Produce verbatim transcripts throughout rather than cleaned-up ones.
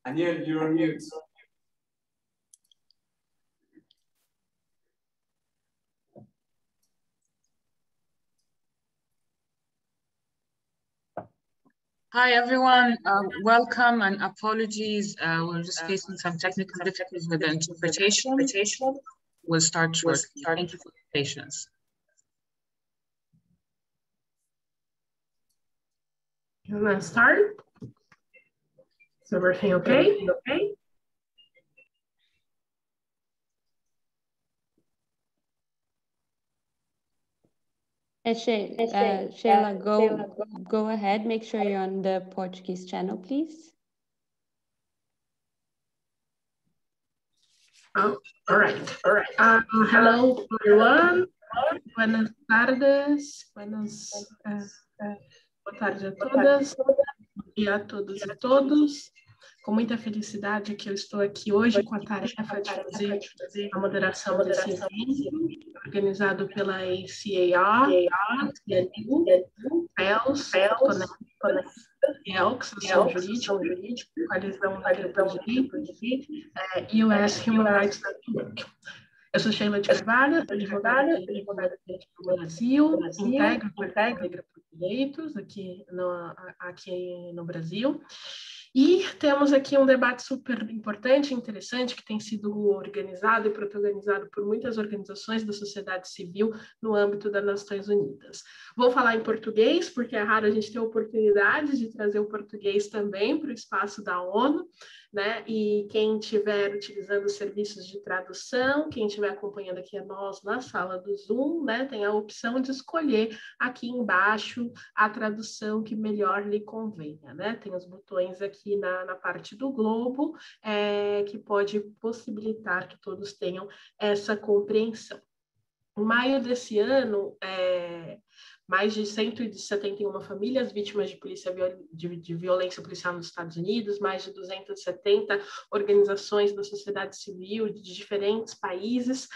Daniel, you're on mute. Hi, everyone. Um, welcome and apologies. Uh, we're just facing some technical difficulties with the interpretation. We'll start shortly. Thank you for your patience. You want to start? Is everything okay? Okay. Uh, She- uh, Sheila, go, go ahead. Make sure you're on the Portuguese channel, please. Oh, all right. All right. Um, hello, everyone. Buenas tardes. Buenas, uh, uh, boa tarde a todas. Bom dia a todos e todos. Com muita felicidade que eu estou aqui hoje com a tarefa de fazer a moderação desse evento, organizado pela A C A R, a C L U, P E L S, C E L, Ação Jurídica, Coalizão Unida por Direito, e U S Human Rights Network. Eu sou Sheila de Carvalho, advogada do Brasil, integro a Coalizão Negra por Direitos aqui no, aqui no Brasil. E temos aqui um debate super importante e interessante que tem sido organizado e protagonizado por muitas organizações da sociedade civil no âmbito das Nações Unidas. Vou falar em português, porque é raro a gente ter a oportunidade de trazer o português também para o espaço da ONU, né? E quem estiver utilizando os serviços de tradução, quem estiver acompanhando aqui a nós na sala do Zoom, né, tem a opção de escolher aqui embaixo a tradução que melhor lhe convenha, né? Tem os botões aqui na, na parte do globo, é, que pode possibilitar que todos tenham essa compreensão. Em maio desse ano, é, mais de cento e setenta e uma famílias vítimas de, polícia, de, de violência policial nos Estados Unidos, mais de duzentas e setenta organizações da sociedade civil de diferentes países,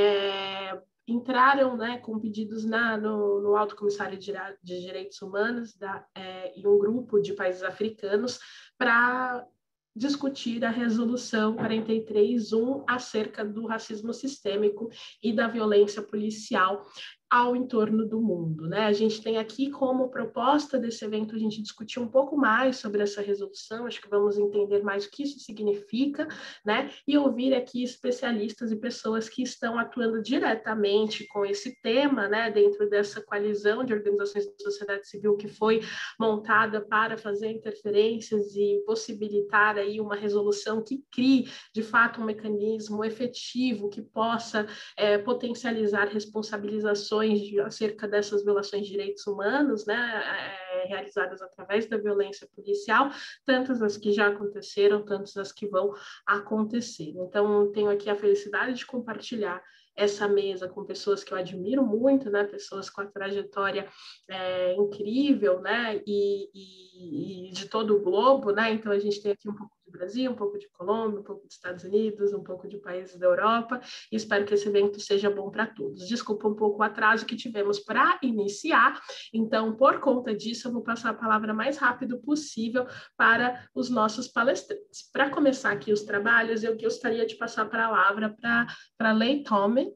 é, entraram, né, com pedidos na, no, no Alto Comissário de, de Direitos Humanos da, é, e um grupo de países africanos para discutir a resolução quarenta e três um acerca do racismo sistêmico e da violência policial ao entorno do mundo, né? A gente tem aqui como proposta desse evento a gente discutir um pouco mais sobre essa resolução, acho que vamos entender mais o que isso significa, né? E ouvir aqui especialistas e pessoas que estão atuando diretamente com esse tema, né? Dentro dessa coalizão de organizações da sociedade civil que foi montada para fazer interferências e possibilitar aí uma resolução que crie, de fato, um mecanismo efetivo que possa é, potencializar responsabilizações De, acerca dessas violações de direitos humanos, né, é, realizadas através da violência policial, tantas as que já aconteceram, tantas as que vão acontecer. Então, tenho aqui a felicidade de compartilhar essa mesa com pessoas que eu admiro muito, né, pessoas com a trajetória é, incrível, né, e, e, e de todo o globo, né, então a gente tem aqui um pouco do Brasil, um pouco de Colômbia, um pouco dos Estados Unidos, um pouco de países da Europa, e espero que esse evento seja bom para todos. Desculpa um pouco o atraso que tivemos para iniciar, então, por conta disso, eu vou passar a palavra mais rápido possível para os nossos palestrantes. Para começar aqui os trabalhos, eu gostaria de passar a palavra para a Lei Tome.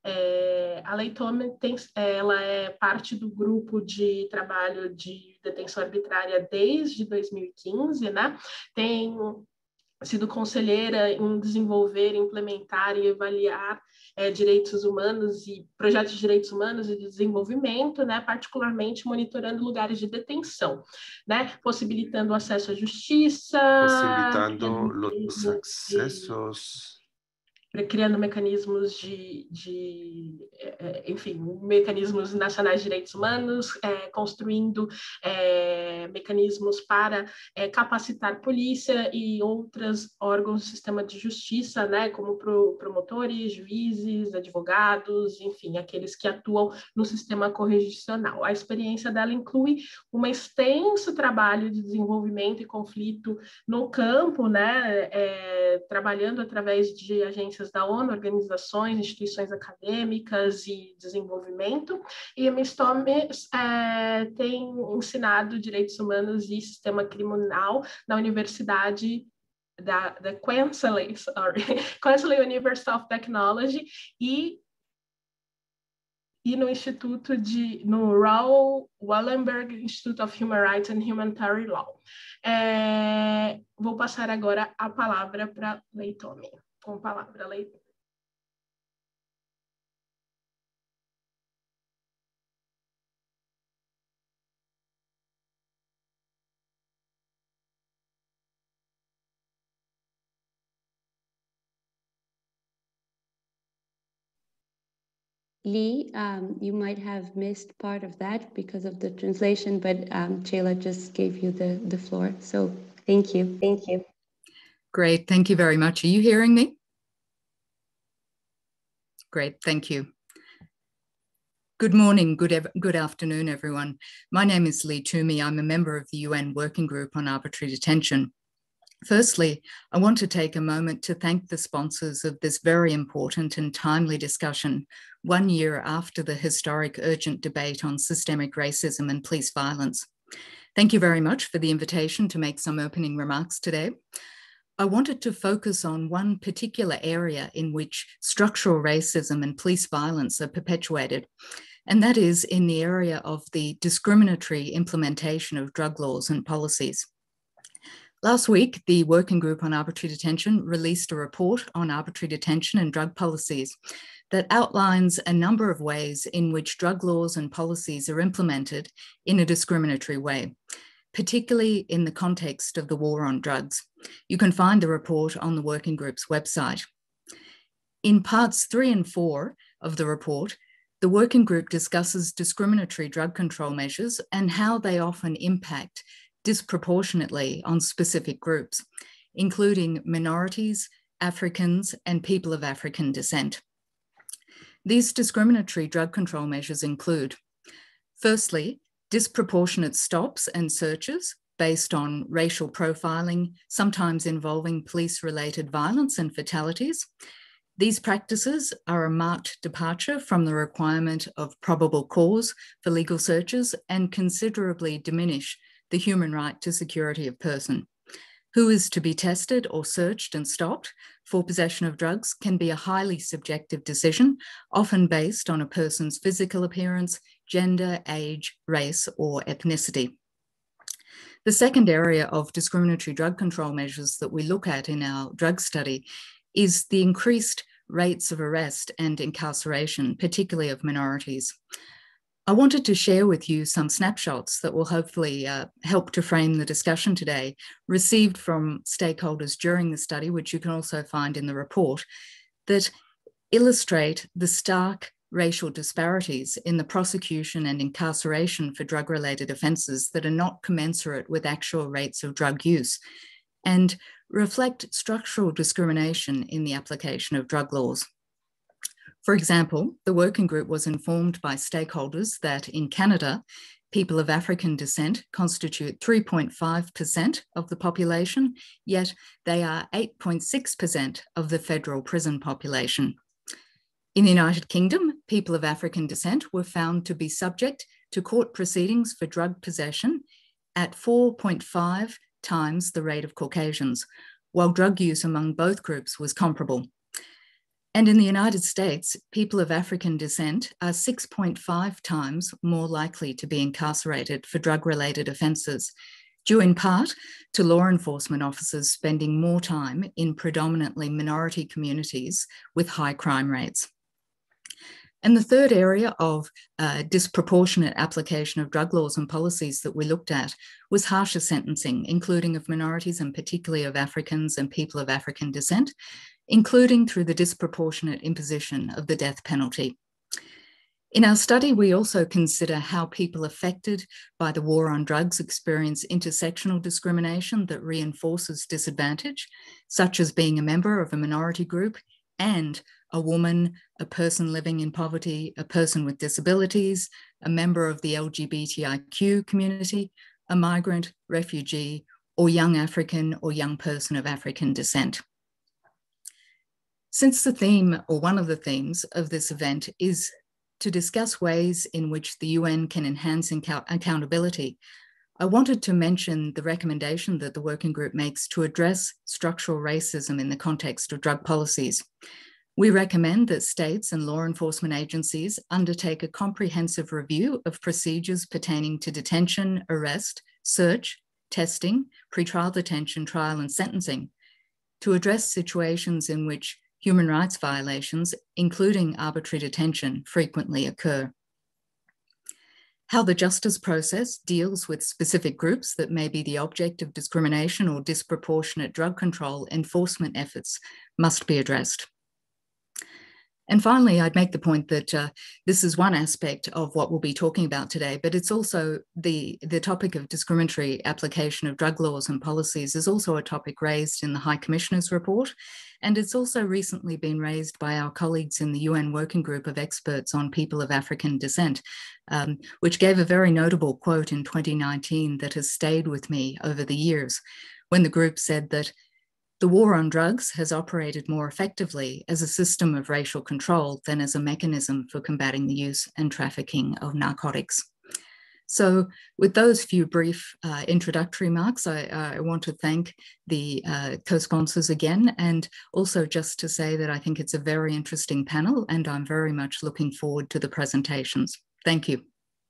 É, a Lei Tome tem, ela é parte do grupo de trabalho de detenção arbitrária desde dois mil e quinze, né? Tem sido conselheira em desenvolver, implementar e avaliar é, direitos humanos e projetos de direitos humanos e de desenvolvimento, né, particularmente monitorando lugares de detenção, né, possibilitando o acesso à justiça, possibilitando os acessos, criando mecanismos de, de, enfim, mecanismos nacionais de direitos humanos, é, construindo é, mecanismos para é, capacitar polícia e outros órgãos do sistema de justiça, né, como pro, promotores, juízes, advogados, enfim, aqueles que atuam no sistema correcional. A experiência dela inclui um extenso trabalho de desenvolvimento e conflito no campo, né, é, trabalhando através de agências da ONU, organizações, instituições acadêmicas e desenvolvimento, e a Miss Tome é, tem ensinado direitos humanos e sistema criminal na Universidade da, da Queensland, sorry, Queensland University of Technology e, e no Instituto de, no Raoul Wallenberg Institute of Human Rights and Humanitarian Law. É, vou passar agora a palavra para Leitome. Com a palavra, Leitome. Lee, um, you might have missed part of that because of the translation, but um, Sheila just gave you the, the floor. So thank you. Thank you. Great. Thank you very much. Are you hearing me? Great. Thank you. Good morning, good, good afternoon, everyone. My name is Lee Toomey. I'm a member of the U N Working Group on Arbitrary Detention. Firstly, I want to take a moment to thank the sponsors of this very important and timely discussion, one year after the historic urgent debate on systemic racism and police violence. Thank you very much for the invitation to make some opening remarks today. I wanted to focus on one particular area in which structural racism and police violence are perpetuated, and that is in the area of the discriminatory implementation of drug laws and policies. Last week, the Working Group on Arbitrary Detention released a report on arbitrary detention and drug policies that outlines a number of ways in which drug laws and policies are implemented in a discriminatory way, particularly in the context of the war on drugs. You can find the report on the Working Group's website. In parts three and four of the report, the Working Group discusses discriminatory drug control measures and how they often impact disproportionately on specific groups, including minorities, Africans, and people of African descent. These discriminatory drug control measures include, firstly, disproportionate stops and searches based on racial profiling, sometimes involving police-related violence and fatalities. These practices are a marked departure from the requirement of probable cause for legal searches and considerably diminish the human right to security of person. Who is to be tested or searched and stopped for possession of drugs can be a highly subjective decision, often based on a person's physical appearance, gender, age, race, or ethnicity. The second area of discriminatory drug control measures that we look at in our drug study is the increased rates of arrest and incarceration, particularly of minorities. I wanted to share with you some snapshots that will hopefully uh, help to frame the discussion today, received from stakeholders during the study, which you can also find in the report, that illustrate the stark racial disparities in the prosecution and incarceration for drug-related offences that are not commensurate with actual rates of drug use, and reflect structural discrimination in the application of drug laws. For example, the working group was informed by stakeholders that in Canada, people of African descent constitute three point five percent of the population, yet they are eight point six percent of the federal prison population. In the United Kingdom, people of African descent were found to be subject to court proceedings for drug possession at four point five times the rate of Caucasians, while drug use among both groups was comparable. And in the United States, people of African descent are six point five times more likely to be incarcerated for drug-related offences, due in part to law enforcement officers spending more time in predominantly minority communities with high crime rates. And the third area of uh, disproportionate application of drug laws and policies that we looked at was harsher sentencing, including of minorities and particularly of Africans and people of African descent, including through the disproportionate imposition of the death penalty. In our study, we also consider how people affected by the war on drugs experience intersectional discrimination that reinforces disadvantage, such as being a member of a minority group and a woman, a person living in poverty, a person with disabilities, a member of the L G B T I Q community, a migrant, refugee, or young African or young person of African descent. Since the theme, or one of the themes of this event, is to discuss ways in which the U N can enhance accountability, I wanted to mention the recommendation that the working group makes to address structural racism in the context of drug policies. We recommend that states and law enforcement agencies undertake a comprehensive review of procedures pertaining to detention, arrest, search, testing, pretrial detention, trial, and sentencing to address situations in which human rights violations, including arbitrary detention, frequently occur. How the justice process deals with specific groups that may be the object of discrimination or disproportionate drug control enforcement efforts must be addressed. And finally, I'd make the point that uh, this is one aspect of what we'll be talking about today, but it's also the, the topic of discriminatory application of drug laws and policies is also a topic raised in the High Commissioner's report. And it's also recently been raised by our colleagues in the U N Working Group of Experts on People of African Descent, um, which gave a very notable quote in twenty nineteen that has stayed with me over the years, when the group said that the war on drugs has operated more effectively as a system of racial control than as a mechanism for combating the use and trafficking of narcotics. So with those few brief uh, introductory remarks, I, I want to thank the uh, co-sponsors again, and also just to say that I think it's a very interesting panel and I'm very much looking forward to the presentations. Thank you.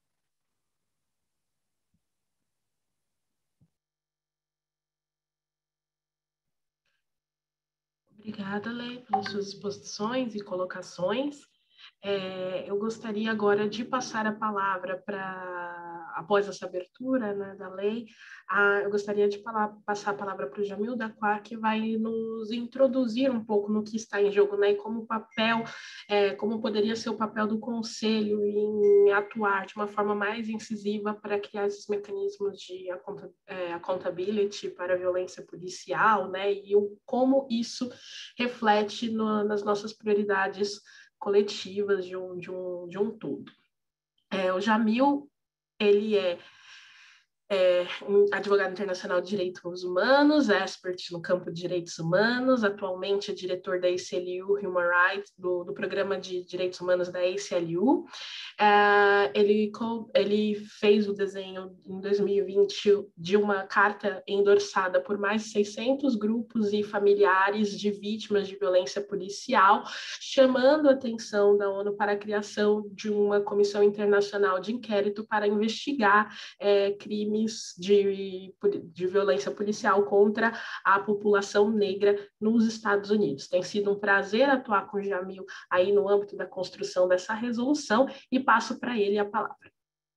Obrigada, Lei, pelas suas exposições e colocações. É, eu gostaria agora de passar a palavra para, após essa abertura, né, da lei, a, eu gostaria de falar, passar a palavra para o Jamil Daquá, que vai nos introduzir um pouco no que está em jogo, né, e como o papel, é, como poderia ser o papel do Conselho em atuar de uma forma mais incisiva para criar esses mecanismos de accountability para a violência policial, né, e o, como isso reflete no, nas nossas prioridades coletivas de um, de um, de um todo. É, o Jamil, ele é, é um advogado internacional de direitos humanos, expert no campo de direitos humanos, atualmente é diretor da A C L U Human Rights, do, do programa de direitos humanos da A C L U. Uh, ele, ele fez o desenho em dois mil e vinte de uma carta endossada por mais de seiscentos grupos e familiares de vítimas de violência policial, chamando a atenção da ONU para a criação de uma comissão internacional de inquérito para investigar é, crimes de, de violência policial contra a população negra nos Estados Unidos. Tem sido um prazer atuar com o Jamil aí no âmbito da construção dessa resolução e passo para ele a palavra.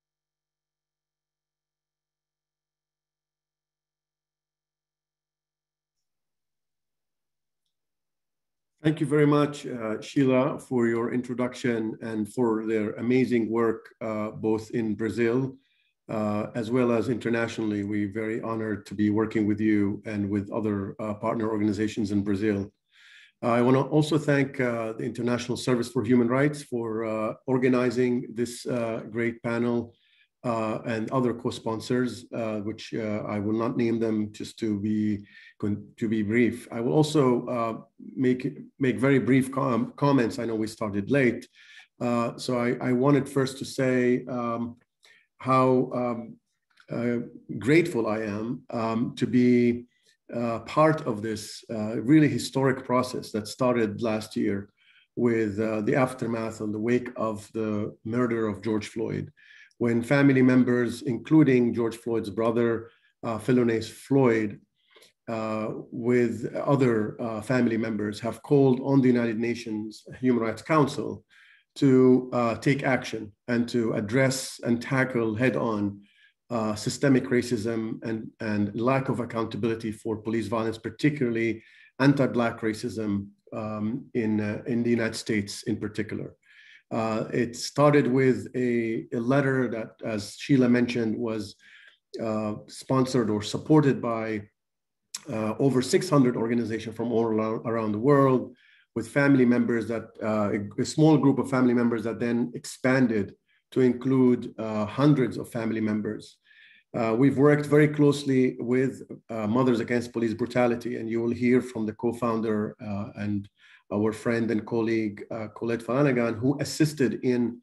Thank you very much, uh, Sheila, for your introduction and for their amazing work, uh, both in Brazil uh, as well as internationally. We're very honored to be working with you and with other uh, partner organizations in Brazil. I want to also thank uh, the International Service for Human Rights for uh, organizing this uh, great panel uh, and other co-sponsors, uh, which uh, I will not name them just to be to be brief. I will also uh, make make very brief com comments. I know we started late, uh, so I, I wanted first to say um, how um, uh, grateful I am um, to be Uh, part of this uh, really historic process that started last year with uh, the aftermath and the wake of the murder of George Floyd, when family members, including George Floyd's brother, uh, Philonise Floyd, uh, with other uh, family members, have called on the United Nations Human Rights Council to uh, take action and to address and tackle head-on Uh, systemic racism and, and lack of accountability for police violence, particularly anti-Black racism um, in, uh, in the United States in particular. Uh, it started with a, a letter that, as Sheila mentioned, was uh, sponsored or supported by uh, over six hundred organizations from all around the world, with family members that, uh, a, a small group of family members that then expanded to include uh, hundreds of family members. Uh, we've worked very closely with uh, Mothers Against Police Brutality, and you will hear from the co-founder uh, and our friend and colleague, uh, Colette Flanagan, who assisted in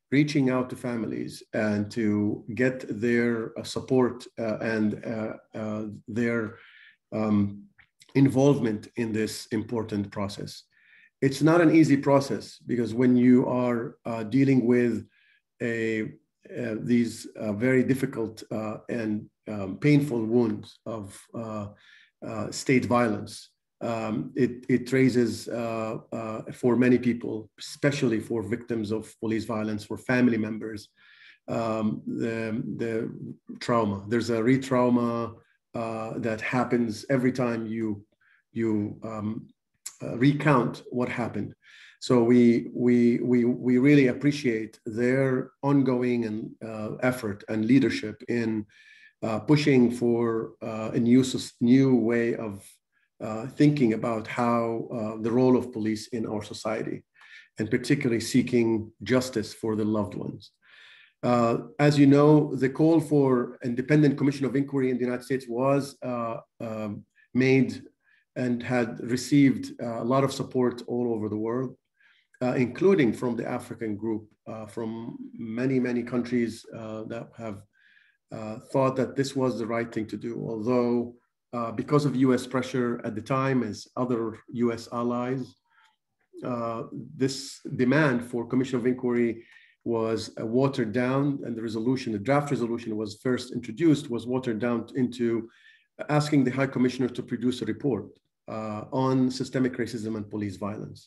reaching out to families and to get their uh, support uh, and uh, uh, their um, involvement in this important process. It's not an easy process because when you are uh, dealing with a, uh, these uh, very difficult uh, and um, painful wounds of uh, uh, state violence, um, it, it raises uh, uh, for many people, especially for victims of police violence, for family members, um, the, the trauma. There's a re-trauma uh, that happens every time you, you um, uh, recount what happened. So we, we, we, we really appreciate their ongoing and, uh, effort and leadership in uh, pushing for uh, a new, new way of uh, thinking about how uh, the role of police in our society, and particularly seeking justice for the loved ones. Uh, as you know, the call for independent commission of inquiry in the United States was uh, um, made and had received uh, a lot of support all over the world, uh, including from the African group, uh, from many, many countries uh, that have uh, thought that this was the right thing to do. Although, uh, because of U S pressure at the time, as other U S allies, uh, this demand for commission of inquiry was uh, watered down, and the resolution, the draft resolution was first introduced, was watered down into asking the High Commissioner to produce a report uh, on systemic racism and police violence.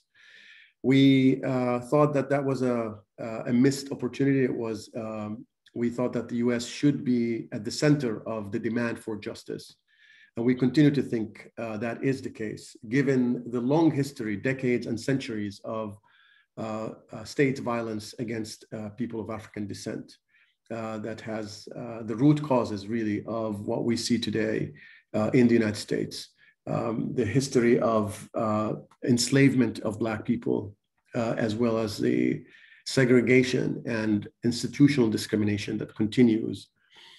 We uh, thought that that was a, a missed opportunity. It was, um, we thought that the U S should be at the center of the demand for justice. And we continue to think uh, that is the case, given the long history, decades and centuries of uh, uh, state violence against uh, people of African descent. Uh, that has uh, the root causes really of what we see today uh, in the United States. Um, the history of uh, enslavement of Black people, uh, as well as the segregation and institutional discrimination that continues.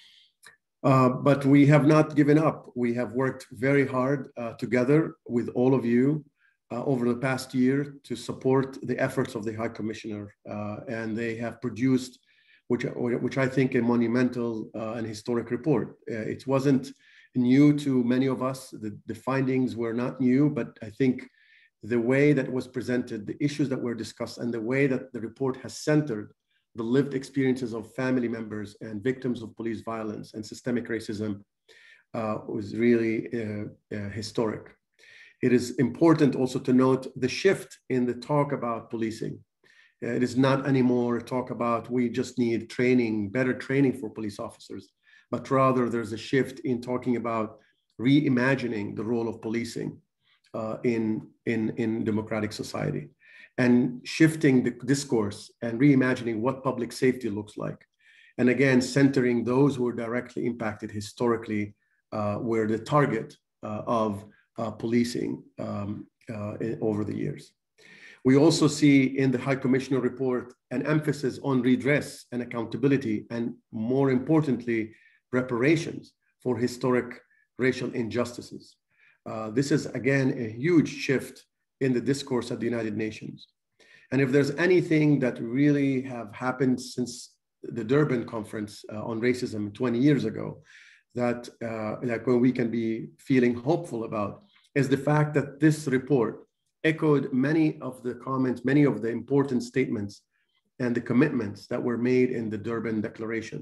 Uh, but we have not given up. We have worked very hard uh, together with all of you uh, over the past year to support the efforts of the High Commissioner, uh, and they have produced Which, which I think a monumental uh, and historic report. Uh, it wasn't new to many of us. The, the findings were not new, but I think the way that it was presented, the issues that were discussed, and the way that the report has centered the lived experiences of family members and victims of police violence and systemic racism uh, was really uh, uh, historic. It is important also to note the shift in the talk about policing. It is not anymore talk about we just need training, better training for police officers, but rather there's a shift in talking about reimagining the role of policing uh, in, in, in democratic society, and shifting the discourse and reimagining what public safety looks like. And again, centering those who are directly impacted historically uh, were the target uh, of uh, policing um, uh, over the years. We also see in the High Commissioner report an emphasis on redress and accountability, and more importantly, reparations for historic racial injustices. Uh, this is, again, a huge shift in the discourse at the United Nations. And if there's anything that really have happened since the Durban conference uh, on racism twenty years ago, that, uh, that we can be feeling hopeful about, is the fact that this report echoed many of the comments, many of the important statements and the commitments that were made in the Durban Declaration.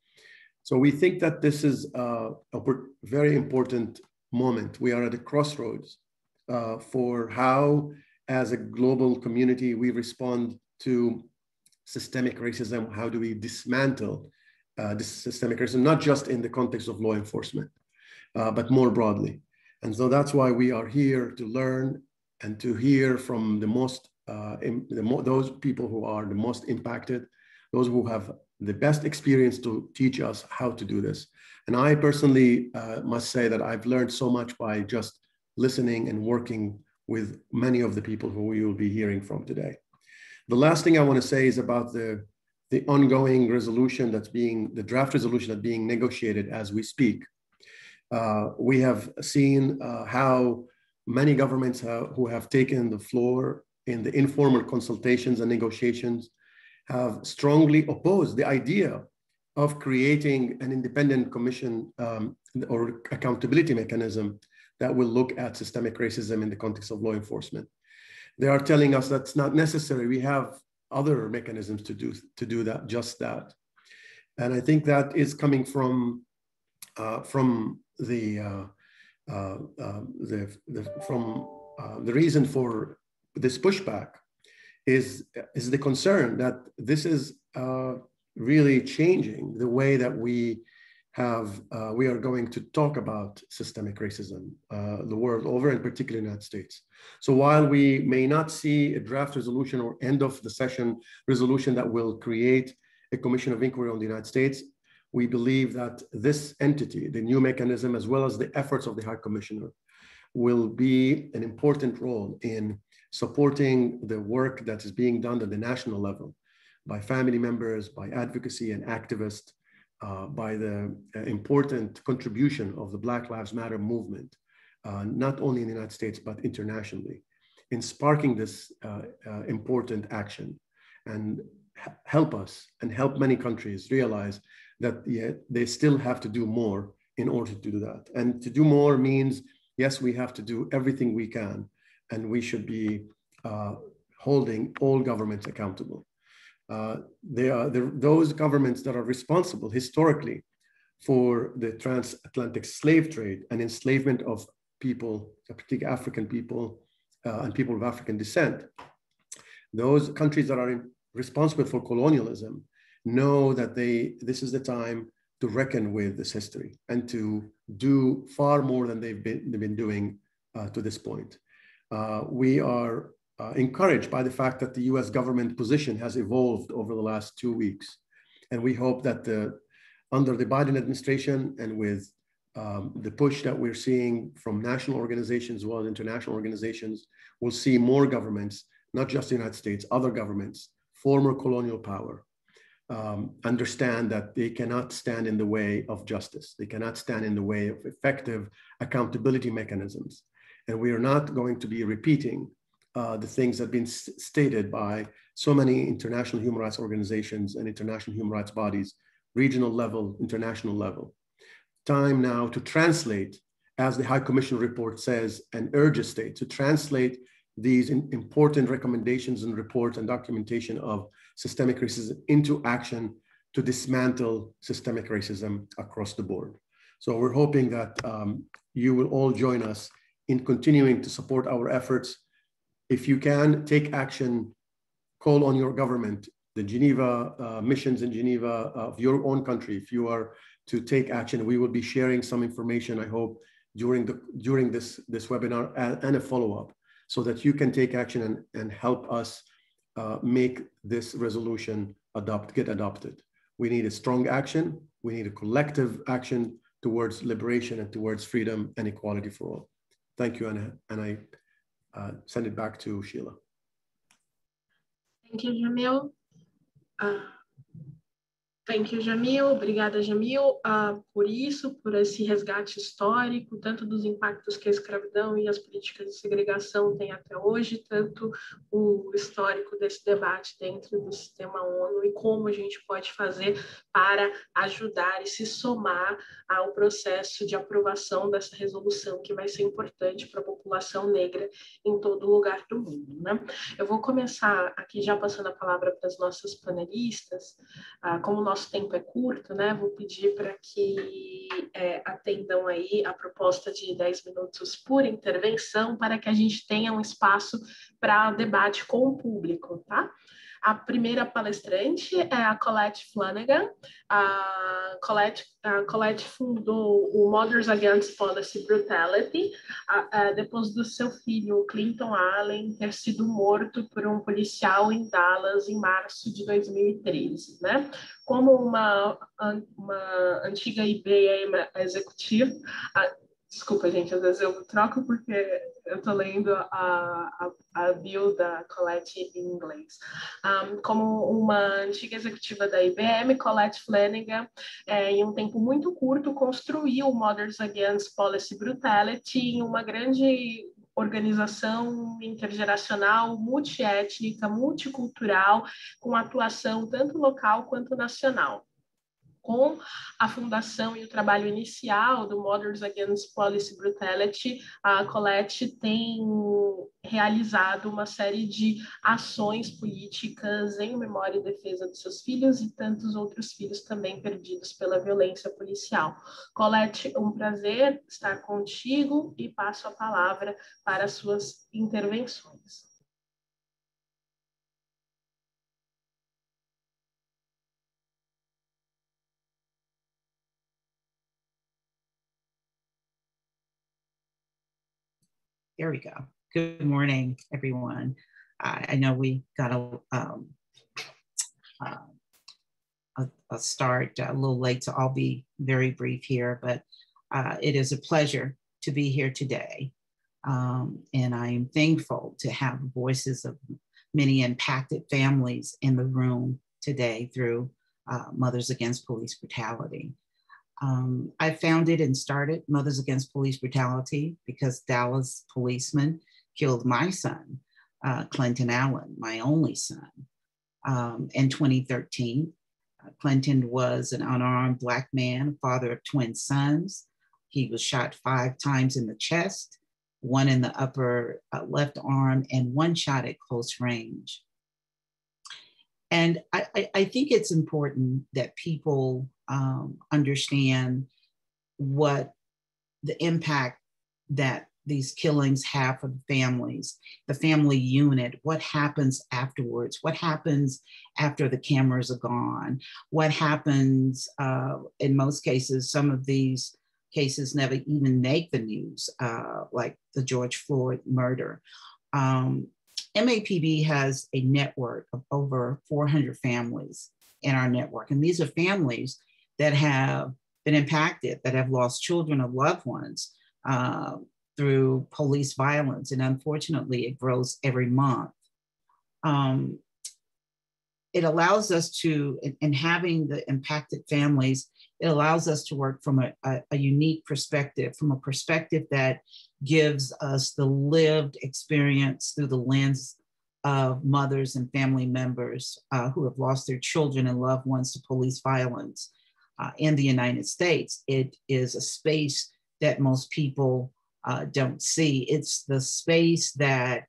So we think that this is uh, a very important moment. We are at a crossroads uh, for how, as a global community, we respond to systemic racism. How do we dismantle uh, this systemic racism, not just in the context of law enforcement, uh, but more broadly. And so that's why we are here to learn and to hear from the most, uh, in, the mo those people who are the most impacted, those who have the best experience to teach us how to do this. And I personally uh, must say that I've learned so much by just listening and working with many of the people who you will be hearing from today. The last thing I want to say is about the, the ongoing resolution that's being, the draft resolution that's being negotiated as we speak. Uh, we have seen uh, how many governments have, who have taken the floor in the informal consultations and negotiations have strongly opposed the idea of creating an independent commission um, or accountability mechanism that will look at systemic racism in the context of law enforcement. They are telling us that's not necessary. We have other mechanisms to do, to do that, just that. And I think that is coming from, uh, from the, uh, uh, uh, the, the, from uh, the reason for this pushback is, is the concern that this is uh, really changing the way that we have, uh, we are going to talk about systemic racism uh, the world over, and particularly in the United States. So while we may not see a draft resolution or end of the session resolution that will create a commission of inquiry on the United States, we believe that this entity, the new mechanism, as well as the efforts of the High Commissioner, will be an important role in supporting the work that is being done at the national level by family members, by advocacy and activists, uh, by the uh, important contribution of the Black Lives Matter movement, uh, not only in the United States, but internationally, in sparking this uh, uh, important action, and help us and help many countries realize that yeah, they still have to do more in order to do that. And to do more means, yes, we have to do everything we can, and we should be uh, holding all governments accountable. Uh, they are the, those governments that are responsible historically for the transatlantic slave trade and enslavement of people, particularly African people uh, and people of African descent. Those countries that are in, responsible for colonialism know that they, this is the time to reckon with this history and to do far more than they've been, they've been doing uh, to this point. Uh, we are uh, encouraged by the fact that the U S government position has evolved over the last two weeks. And we hope that the, under the Biden administration and with um, the push that we're seeing from national organizations as well as international organizations, we'll see more governments, not just the United States, other governments, former colonial power, Um, understand that they cannot stand in the way of justice. They cannot stand in the way of effective accountability mechanisms. And we are not going to be repeating uh, the things that have been stated by so many international human rights organizations and international human rights bodies, regional level, international level. Time now to translate, as the High Commission report says, and urges states to translate these important recommendations and reports and documentation of systemic racism into action to dismantle systemic racism across the board. So we're hoping that um, you will all join us in continuing to support our efforts. If you can, take action, call on your government, the Geneva uh, missions in Geneva of your own country, if you are to take action. We will be sharing some information, I hope, during, the, during this, this webinar and, and a follow-up, so that you can take action and, and help us uh, make this resolution adopt, get adopted. We need a strong action. We need a collective action towards liberation and towards freedom and equality for all. Thank you, Anna, and I uh, send it back to Sheila. Thank you, Jamil. Uh, Thank you, Jamil. Obrigada, Jamil, uh, por isso, por esse resgate histórico, tanto dos impactos que a escravidão e as políticas de segregação têm até hoje, tanto o histórico desse debate dentro do sistema ONU e como a gente pode fazer para ajudar e se somar ao processo de aprovação dessa resolução, que vai ser importante para a população negra em todo lugar do mundo, né? Eu vou começar aqui já passando a palavra para as nossas panelistas, uh, como o nosso tempo é curto, né? Vou pedir para que é, atendam aí a proposta de dez minutos por intervenção, para que a gente tenha um espaço para debate com o público, tá? A primeira palestrante é a Colette Flanagan. A Colette, a Colette fundou o Mothers Against Policy Brutality, a, a, depois do seu filho Clinton Allen ter sido morto por um policial em Dallas em março de dois mil e treze, né? Como uma, uma antiga I B M executiva, a, desculpa, gente, às vezes eu troco porque eu estou lendo a, a, a bio da Colette em inglês. Um, como uma antiga executiva da I B M, Colette Flanagan, é, em um tempo muito curto, construiu o Mothers Against Policy Brutality em uma grande organização intergeracional, multiétnica, multicultural, com atuação tanto local quanto nacional. Com a fundação e o trabalho inicial do Mothers Against Police Brutality, a Colette tem realizado uma série de ações políticas em memória e defesa dos seus filhos e tantos outros filhos também perdidos pela violência policial. Colette, um prazer estar contigo e passo a palavra para as suas intervenções. There we go. Good morning, everyone. Uh, I know we got a, um, uh, a, a start a little late, so I'll be very brief here, but uh, it is a pleasure to be here today. Um, and I am thankful to have voices of many impacted families in the room today through uh, Mothers Against Police Brutality. Um, I founded and started Mothers Against Police Brutality because Dallas policemen killed my son, uh, Clinton Allen, my only son, um, in twenty thirteen. Uh, Clinton was an unarmed Black man, father of twin sons. He was shot five times in the chest, one in the upper uh, left arm, and one shot at close range. And I, I, I think it's important that people um, understand what the impact that these killings have for the families, the family unit, what happens afterwards, what happens after the cameras are gone, what happens, uh, in most cases, some of these cases never even make the news, uh, like the George Floyd murder. Um, M A P B has a network of over four hundred families in our network. And these are families that have been impacted, that have lost children or loved ones uh, through police violence. And unfortunately, it grows every month. Um, it allows us to, in, in having the impacted families, it allows us to work from a, a, a unique perspective, from a perspective that gives us the lived experience through the lens of mothers and family members uh, who have lost their children and loved ones to police violence uh, in the United States. It is a space that most people uh, don't see. It's the space that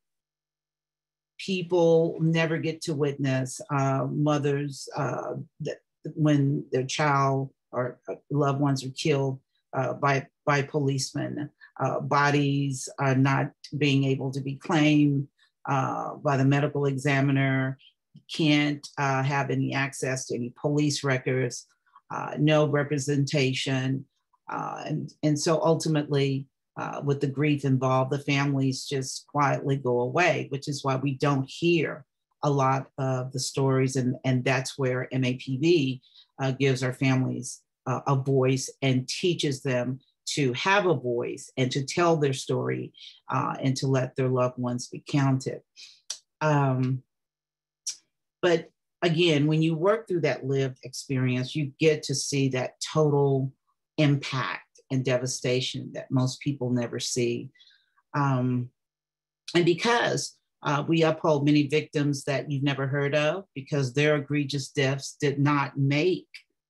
people never get to witness. Uh, mothers, uh, that when their child or loved ones are killed uh, by, by policemen, uh, bodies are not being able to be claimed uh, by the medical examiner, can't uh, have any access to any police records, uh, no representation. Uh, and, and so ultimately, uh, with the grief involved, the families just quietly go away, which is why we don't hear a lot of the stories. And, and that's where M A P B uh, gives our families uh, a voice and teaches them to have a voice and to tell their story uh, and to let their loved ones be counted. Um, but again, when you work through that lived experience, you get to see that total impact and devastation that most people never see. Um, and because uh, we uphold many victims that you've never heard of, because their egregious deaths did not make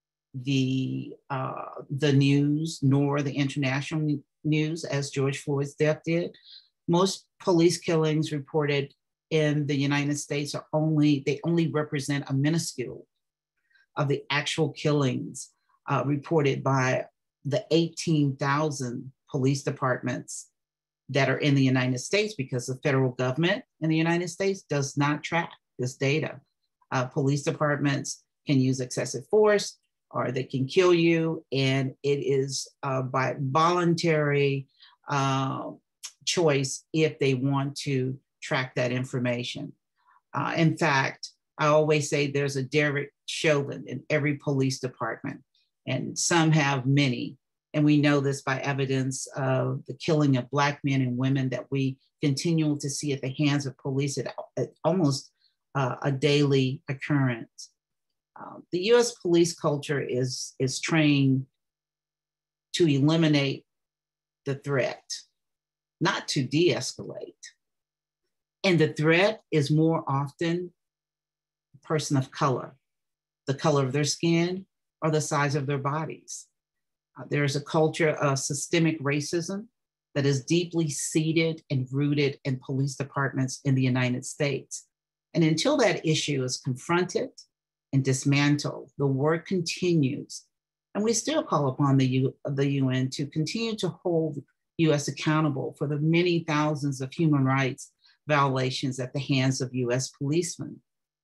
the uh, the news nor the international news as George Floyd's death did. Most police killings reported in the United States are only, they only represent a minuscule of the actual killings uh, reported by the eighteen thousand police departments that are in the United States, because the federal government in the United States does not track this data. Uh, police departments can use excessive force, or they can kill you, and it is uh, by voluntary uh, choice if they want to track that information. Uh, in fact, I always say there's a Derek Chauvin in every police department, and some have many. And we know this by evidence of the killing of Black men and women that we continue to see at the hands of police at, at almost uh, a daily occurrence. Um, the U S police culture is, is trained to eliminate the threat, not to de-escalate. And the threat is more often a person of color, the color of their skin or the size of their bodies. Uh, there's a culture of systemic racism that is deeply seated and rooted in police departments in the United States. And until that issue is confronted and dismantled, the work continues. And we still call upon the, U, the U N to continue to hold U S accountable for the many thousands of human rights violations at the hands of U S policemen.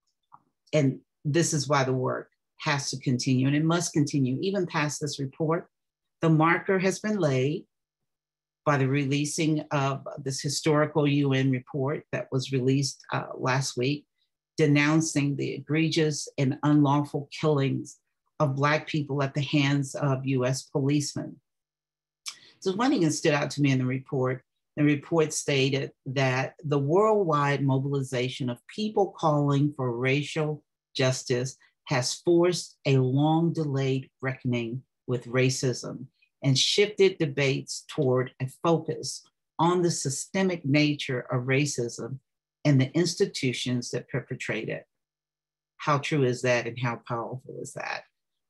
And this is why the work has to continue, and it must continue even past this report. The marker has been laid by the releasing of this historical U N report that was released uh, last week, denouncing the egregious and unlawful killings of Black people at the hands of U S policemen. So one thing that stood out to me in the report, the report stated that the worldwide mobilization of people calling for racial justice has forced a long delayed reckoning with racism and shifted debates toward a focus on the systemic nature of racism and the institutions that perpetrate it. How true is that, and how powerful is that?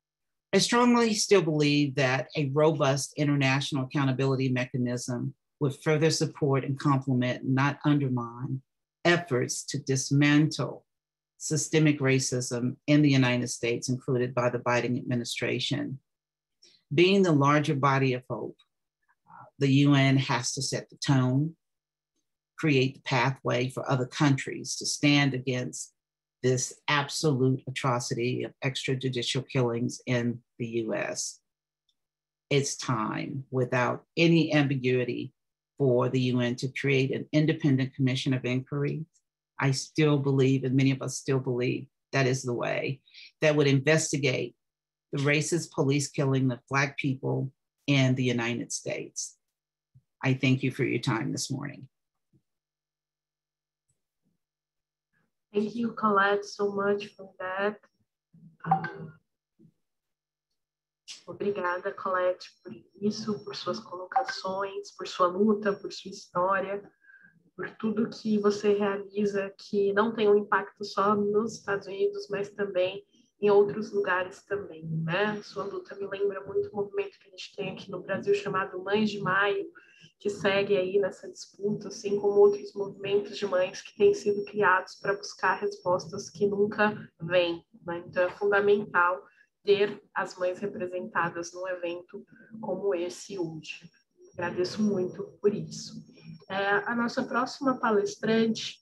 I strongly still believe that a robust international accountability mechanism would further support and complement, not undermine, efforts to dismantle systemic racism in the United States, included by the Biden administration. Being the larger body of hope, uh, the U N has to set the tone, create the pathway for other countries to stand against this absolute atrocity of extrajudicial killings in the U S. It's time, without any ambiguity, for the U N to create an independent commission of inquiry. I still believe, and many of us still believe, that is the way, that would investigate the racist police killing of Black people in the United States. I thank you for your time this morning. Thank you, Colette, so much for that. Um, obrigada, Colette, por isso, por suas colocações, por sua luta, por sua história, por tudo que você realiza que não tem um impacto só nos Estados Unidos, mas também em outros lugares também, né? Sua luta me lembra muito o movimento que a gente tem aqui no Brasil chamado Mães de Maio, que segue aí nessa disputa, assim como outros movimentos de mães que têm sido criados para buscar respostas que nunca vêm, né? Então é fundamental ter as mães representadas num evento como esse hoje. Agradeço muito por isso. É, a nossa próxima palestrante,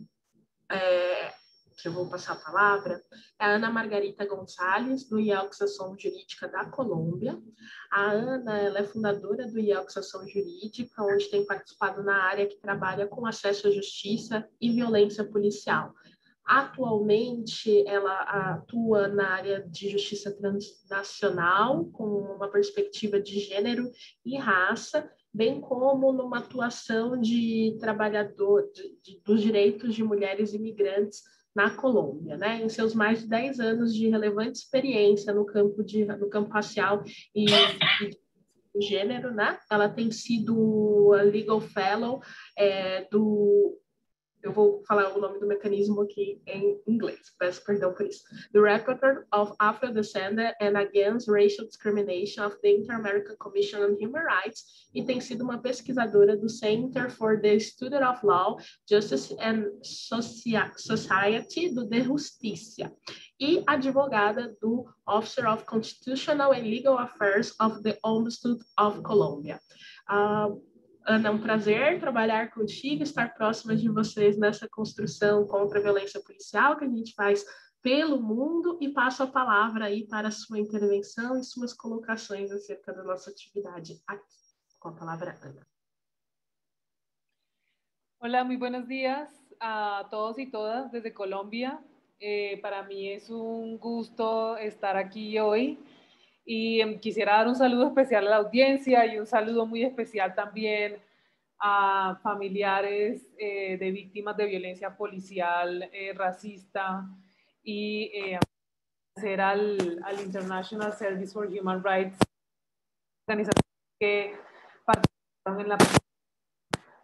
é, que eu vou passar a palavra, é a Ana Margarita Gonçalves, do I E L C Ação Jurídica da Colômbia. A Ana, ela é fundadora do I E L C Ação Jurídica, onde tem participado na área que trabalha com acesso à justiça e violência policial. Atualmente, ela atua na área de justiça transnacional, com uma perspectiva de gênero e raça, bem como numa atuação de trabalhador de, de, dos direitos de mulheres imigrantes na Colômbia, né? Em seus mais de dez anos de relevante experiência no campo, de, no campo racial e, e de gênero, né? Ela tem sido a Legal Fellow é, do... Eu vou falar o nome do mecanismo aqui em inglês, peço perdão por isso. The Rapporteur of Afro-Descendant and Against Racial Discrimination of the Inter-American Commission on Human Rights, e tem sido uma pesquisadora do Center for the Study of Law, Justice and Society, do De Justicia, e advogada do Officer of Constitutional and Legal Affairs of the Ombudsman of Colombia. Uh, Ana, é um prazer trabalhar contigo, estar próxima de vocês nessa construção contra a violência policial que a gente faz pelo mundo, e passo a palavra aí para a sua intervenção e suas colocações acerca da nossa atividade aqui. Com a palavra, Ana. Hola, muy buenos días a todos y todas desde Colombia. Eh, para mí es un gusto estar aquí hoy. Y um, quisiera dar un saludo especial a la audiencia y un saludo muy especial también a familiares eh, de víctimas de violencia policial, eh, racista, y eh, agradecer al, al International Service for Human Rights, organización que participaron en la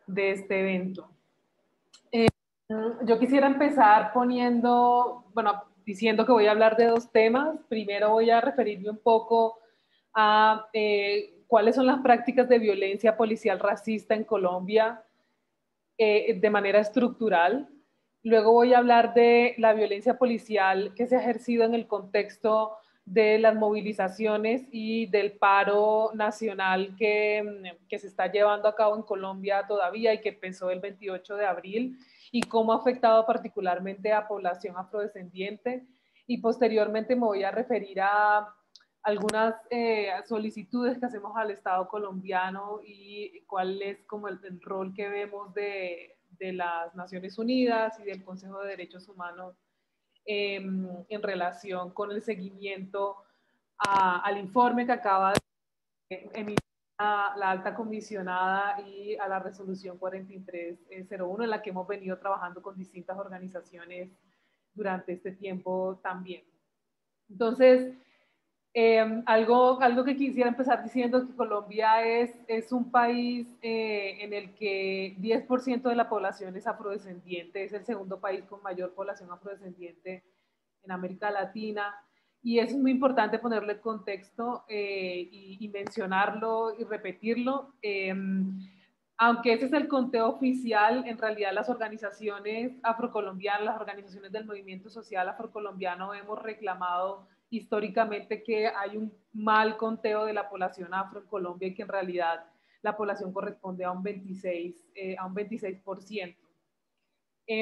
de este evento. Eh, yo quisiera empezar poniendo, bueno, diciendo que voy a hablar de dos temas. Primero voy a referirme un poco a eh, cuáles son las prácticas de violencia policial racista en Colombia eh, de manera estructural. Luego voy a hablar de la violencia policial que se ha ejercido en el contexto de las movilizaciones y del paro nacional que, que se está llevando a cabo en Colombia todavía y que empezó el veintiocho de abril y cómo ha afectado particularmente a población afrodescendiente. Y posteriormente me voy a referir a algunas eh, solicitudes que hacemos al Estado colombiano y cuál es como el, el rol que vemos de, de las Naciones Unidas y del Consejo de Derechos Humanos eh, en relación con el seguimiento a, al informe que acaba de emitir la, la alta comisionada y a la resolución cuarenta y tres cero uno en la que hemos venido trabajando con distintas organizaciones durante este tiempo también. Entonces, Eh, algo, algo que quisiera empezar diciendo que Colombia es, es un país eh, en el que diez por ciento de la población es afrodescendiente, es el segundo país con mayor población afrodescendiente en América Latina, y es muy importante ponerle contexto eh, y, y mencionarlo y repetirlo. Eh, aunque ese es el conteo oficial, en realidad las organizaciones afrocolombianas, las organizaciones del movimiento social afrocolombiano hemos reclamado históricamente que hay un mal conteo de la población afro en Colombia y que en realidad la población corresponde a un veintiséis, eh, a un veintiséis por ciento. Eh,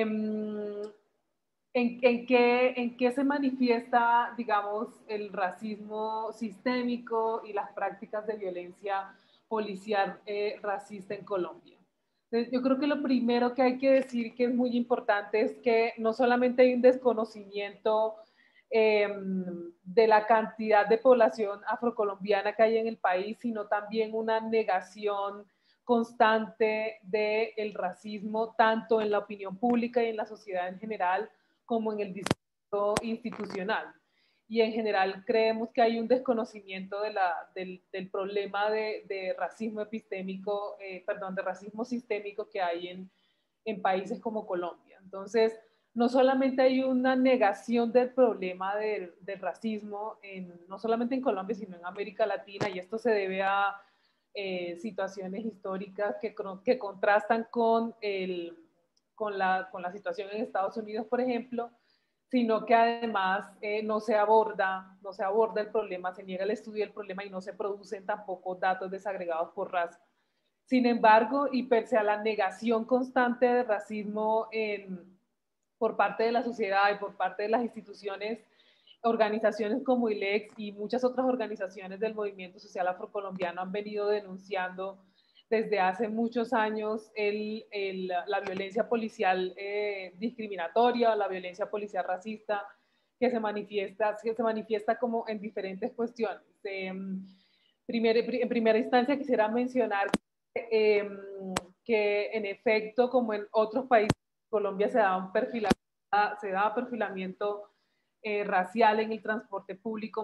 ¿en, en, qué, ¿En qué se manifiesta, digamos, el racismo sistémico y las prácticas de violencia policial eh, racista en Colombia? Entonces, yo creo que lo primero que hay que decir que es muy importante es que no solamente hay un desconocimiento Eh, de la cantidad de población afrocolombiana que hay en el país, sino también una negación constante del racismo, tanto en la opinión pública y en la sociedad en general, como en el discurso institucional. Y en general creemos que hay un desconocimiento de la, del, del problema de, de racismo epistémico, eh, perdón, de racismo sistémico que hay en, en países como Colombia. Entonces, no solamente hay una negación del problema del, del racismo, en, no solamente en Colombia, sino en América Latina, y esto se debe a eh, situaciones históricas que, que contrastan con, el, con, la, con la situación en Estados Unidos, por ejemplo, sino que además eh, no se aborda, no se aborda el problema, se niega el estudio del problema y no se producen tampoco datos desagregados por raza. Sin embargo, y pese a la negación constante de racismo en por parte de la sociedad y por parte de las instituciones, organizaciones como I L E X y muchas otras organizaciones del movimiento social afrocolombiano han venido denunciando desde hace muchos años el, el, la violencia policial eh, discriminatoria, la violencia policial racista, que se manifiesta, que se manifiesta como en diferentes cuestiones. Eh, primer, en primera instancia quisiera mencionar eh, que en efecto, como en otros países, Colombia se da un perfilamiento, se da perfilamiento eh, racial en el transporte público.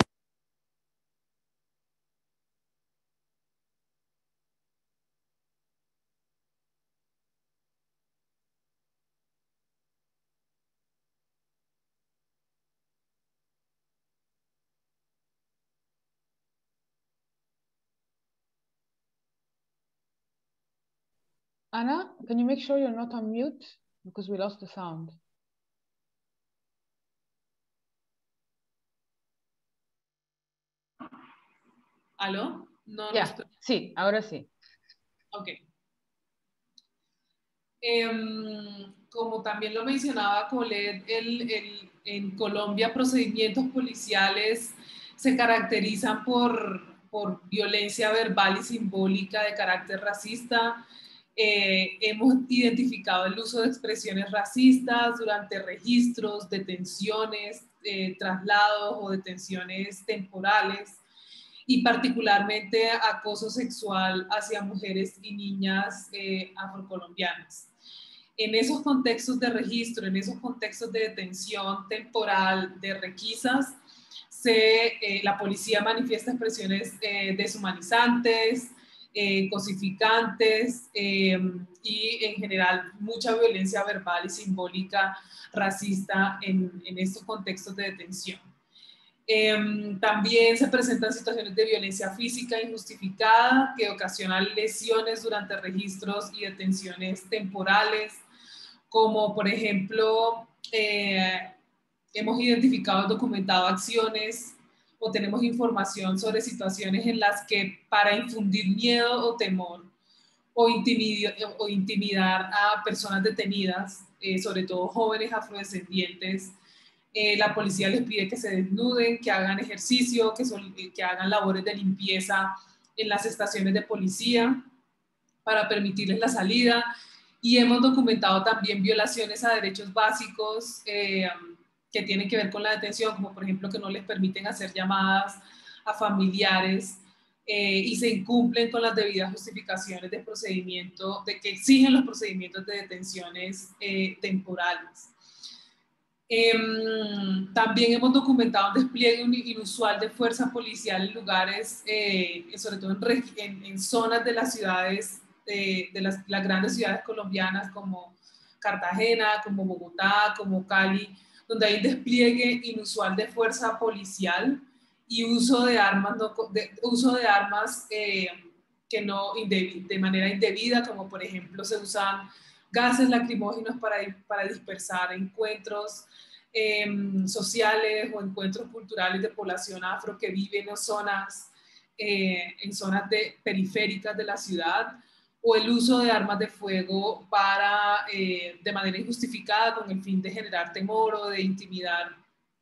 Anna, can you make sure you're not on mute? Because we lost the sound. ¿Aló? No, Ya, no estoy... sí, ahora sí. Ok. Eh, como también lo mencionaba Colette, el, el, en Colombia procedimientos policiales se caracterizan por, por violencia verbal y simbólica de carácter racista. Eh, hemos identificado el uso de expresiones racistas durante registros, detenciones, eh, traslados o detenciones temporales, y particularmente acoso sexual hacia mujeres y niñas eh, afrocolombianas. En esos contextos de registro, en esos contextos de detención temporal, de requisas, se, eh, la policía manifiesta expresiones eh, deshumanizantes, eh, cosificantes eh, y en general mucha violencia verbal y simbólica racista en, en estos contextos de detención. Eh, también se presentan situaciones de violencia física injustificada que ocasionan lesiones durante registros y detenciones temporales, como por ejemplo, eh, hemos identificado y documentado acciones o tenemos información sobre situaciones en las que para infundir miedo o temor o, intimid o intimidar a personas detenidas, eh, sobre todo jóvenes afrodescendientes, Eh, la policía les pide que se desnuden, que hagan ejercicio, que, son, que hagan labores de limpieza en las estaciones de policía para permitirles la salida. Y hemos documentado también violaciones a derechos básicos eh, que tienen que ver con la detención, como por ejemplo que no les permiten hacer llamadas a familiares eh, y se incumplen con las debidas justificaciones de procedimiento, de que exigen los procedimientos de detenciones eh, temporales. Eh, también hemos documentado un despliegue inusual de fuerza policial en lugares, eh, sobre todo en, en, en zonas de las ciudades, de, de las, las grandes ciudades colombianas como Cartagena, como Bogotá, como Cali, donde hay un despliegue inusual de fuerza policial y uso de armas, no, de, uso de armas eh, que no, de manera indebida, como por ejemplo se usan gases lacrimógenos para, para dispersar encuentros eh, sociales o encuentros culturales de población afro que vive en zonas, eh, en zonas de, periféricas de la ciudad, o el uso de armas de fuego para, eh, de manera injustificada con el fin de generar temor o de intimidar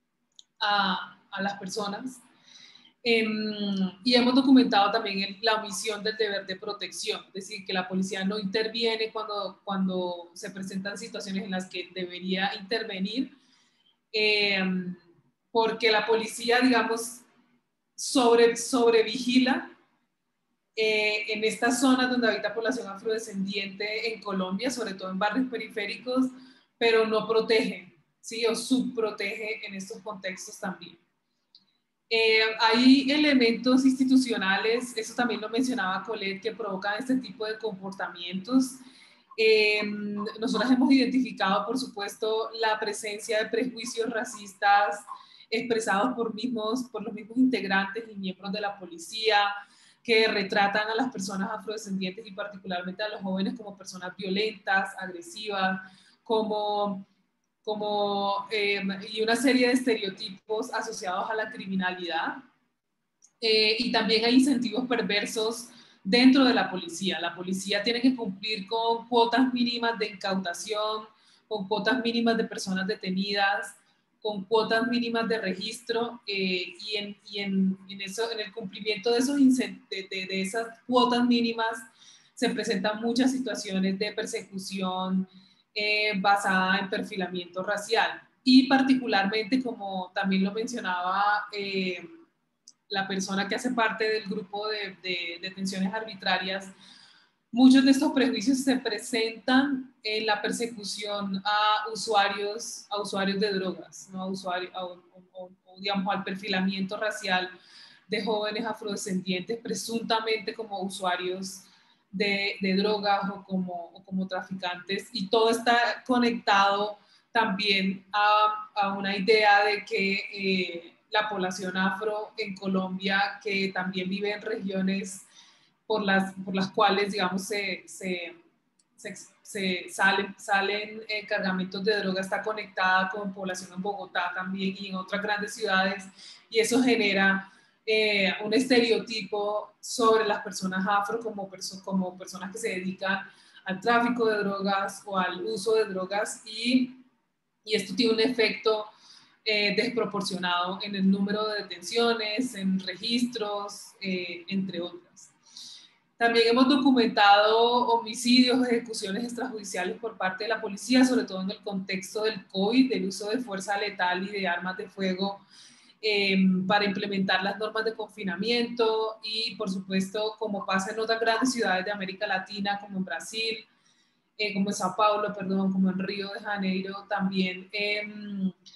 a, a las personas. Eh, y hemos documentado también el, la omisión del deber de protección, es decir, que la policía no interviene cuando, cuando se presentan situaciones en las que debería intervenir, eh, porque la policía, digamos, sobre, sobrevigila eh, en estas zonas donde habita población afrodescendiente en Colombia, sobre todo en barrios periféricos, pero no protege, ¿sí? O subprotege en estos contextos también. Eh, hay elementos institucionales, eso también lo mencionaba Colette, que provocan este tipo de comportamientos. Eh, nosotros hemos identificado, por supuesto, la presencia de prejuicios racistas expresados por, mismos, por los mismos integrantes y miembros de la policía, que retratan a las personas afrodescendientes y particularmente a los jóvenes como personas violentas, agresivas, como... como, eh, y una serie de estereotipos asociados a la criminalidad. Eh, y también hay incentivos perversos dentro de la policía. La policía tiene que cumplir con cuotas mínimas de incautación, con cuotas mínimas de personas detenidas, con cuotas mínimas de registro, eh, y, en, y en, en, eso, en el cumplimiento de, esos de, de, de esas cuotas mínimas se presentan muchas situaciones de persecución, Eh, basada en perfilamiento racial y particularmente, como también lo mencionaba eh, la persona que hace parte del grupo de, de detenciones arbitrarias, muchos de estos prejuicios se presentan en la persecución a usuarios, a usuarios de drogas, ¿no? a usuarios, a, o, o, o, digamos, al perfilamiento racial de jóvenes afrodescendientes presuntamente como usuarios De, de drogas o como, o como traficantes, y todo está conectado también a, a una idea de que eh, la población afro en Colombia, que también vive en regiones por las, por las cuales, digamos, se, se, se, se salen, salen eh, cargamentos de droga, está conectada con población en Bogotá también y en otras grandes ciudades, y eso genera Eh, un estereotipo sobre las personas afro como, perso como personas que se dedican al tráfico de drogas o al uso de drogas, y, y esto tiene un efecto eh, desproporcionado en el número de detenciones, en registros, eh, entre otras. También hemos documentado homicidios, ejecuciones extrajudiciales por parte de la policía, sobre todo en el contexto del COVID, del uso de fuerza letal y de armas de fuego Eh, para implementar las normas de confinamiento, y por supuesto, como pasa en otras grandes ciudades de América Latina, como en Brasil, eh, como en Sao Paulo, perdón, como en Río de Janeiro, también eh,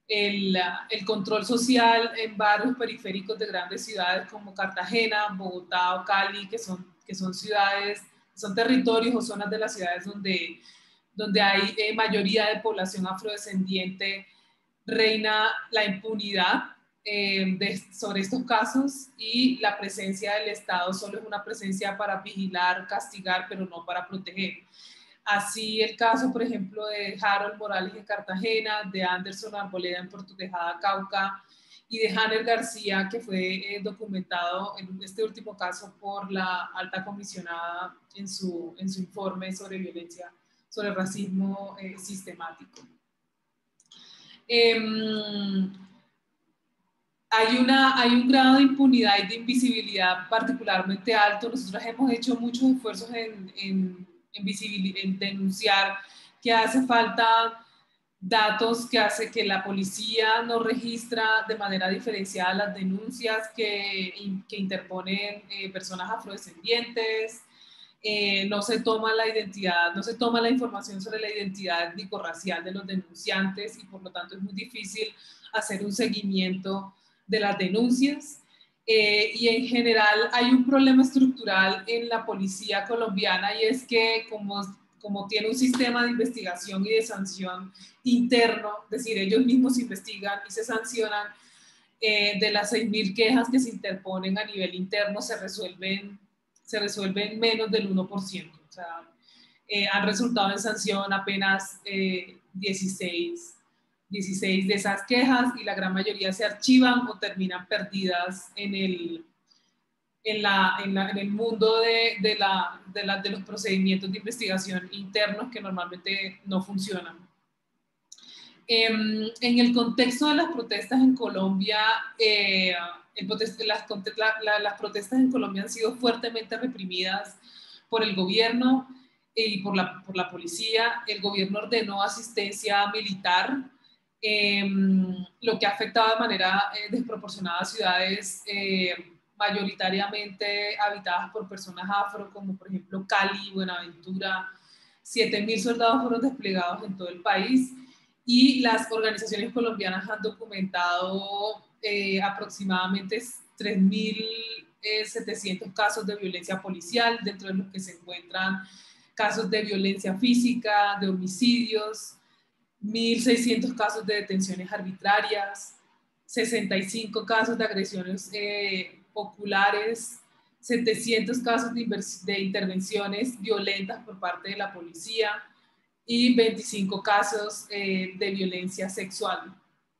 el, el control social en barrios periféricos de grandes ciudades como Cartagena, Bogotá o Cali, que son, que son ciudades, son territorios o zonas de las ciudades donde, donde hay eh, mayoría de población afrodescendiente, reina la impunidad eh, de, sobre estos casos, y la presencia del Estado solo es una presencia para vigilar, castigar, pero no para proteger. Así el caso, por ejemplo, de Harold Morales en Cartagena, de Anderson Arboleda en Puerto Tejada, Cauca, y de Hanner García, que fue eh, documentado en este último caso por la alta comisionada en su, en su informe sobre violencia, sobre racismo eh, sistemático. Eh, hay, una, hay un grado de impunidad y de invisibilidad particularmente alto. Nosotros hemos hecho muchos esfuerzos en, en, en, en denunciar que hace falta datos, que hace que la policía no registra de manera diferenciada las denuncias que, que interponen eh, personas afrodescendientes. Eh, no se toma la identidad, no se toma la información sobre la identidad étnico-racial de los denunciantes, y por lo tanto es muy difícil hacer un seguimiento de las denuncias. Eh, y en general hay un problema estructural en la policía colombiana, y es que como, como tiene un sistema de investigación y de sanción interno, es decir, ellos mismos investigan y se sancionan, eh, de las seis mil quejas que se interponen a nivel interno se resuelven se resuelven menos del uno por ciento. O sea, eh, han resultado en sanción apenas eh, dieciséis, dieciséis de esas quejas, y la gran mayoría se archivan o terminan perdidas en el, en la, en la, en el mundo de, de, la, de, la, de los procedimientos de investigación internos que normalmente no funcionan. Eh, en el contexto de las protestas en Colombia, eh, el protest las, la, la, las protestas en Colombia han sido fuertemente reprimidas por el gobierno y por la, por la policía. El gobierno ordenó asistencia militar, eh, lo que ha afectado de manera eh, desproporcionada a ciudades eh, mayoritariamente habitadas por personas afro, como por ejemplo Cali, Buenaventura. siete mil soldados fueron desplegados en todo el país, y las organizaciones colombianas han documentado eh, aproximadamente tres mil setecientos casos de violencia policial, dentro de los que se encuentran casos de violencia física, de homicidios, mil seiscientos casos de detenciones arbitrarias, sesenta y cinco casos de agresiones eh, oculares, setecientos casos de, de intervenciones violentas por parte de la policía, y veinticinco casos eh, de violencia sexual.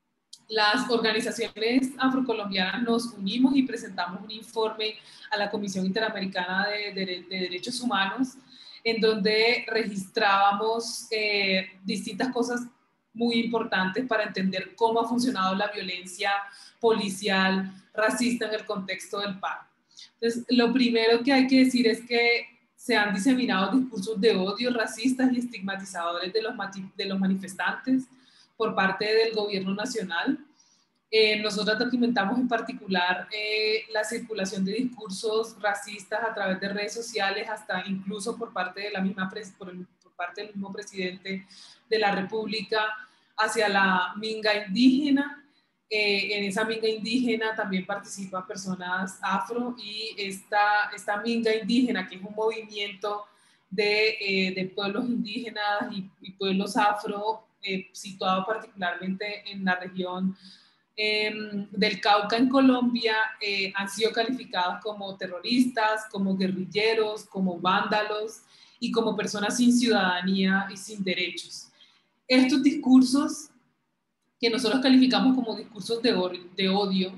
Las organizaciones afrocolombianas nos unimos y presentamos un informe a la Comisión Interamericana de, de, de Derechos Humanos, en donde registrábamos eh, distintas cosas muy importantes para entender cómo ha funcionado la violencia policial racista en el contexto del paro. Entonces, lo primero que hay que decir es que se han diseminado discursos de odio racistas y estigmatizadores de los, de los manifestantes por parte del gobierno nacional. Eh, nosotros documentamos en particular eh, la circulación de discursos racistas a través de redes sociales, hasta incluso por parte, de la misma por, el, por parte del mismo presidente de la República hacia la minga indígena. Eh, en esa minga indígena también participan personas afro, y esta, esta minga indígena, que es un movimiento de, eh, de pueblos indígenas y, y pueblos afro, eh, situado particularmente en la región eh, del Cauca en Colombia, eh, han sido calificados como terroristas, como guerrilleros, como vándalos y como personas sin ciudadanía y sin derechos. Estos discursos, que nosotros calificamos como discursos de, de odio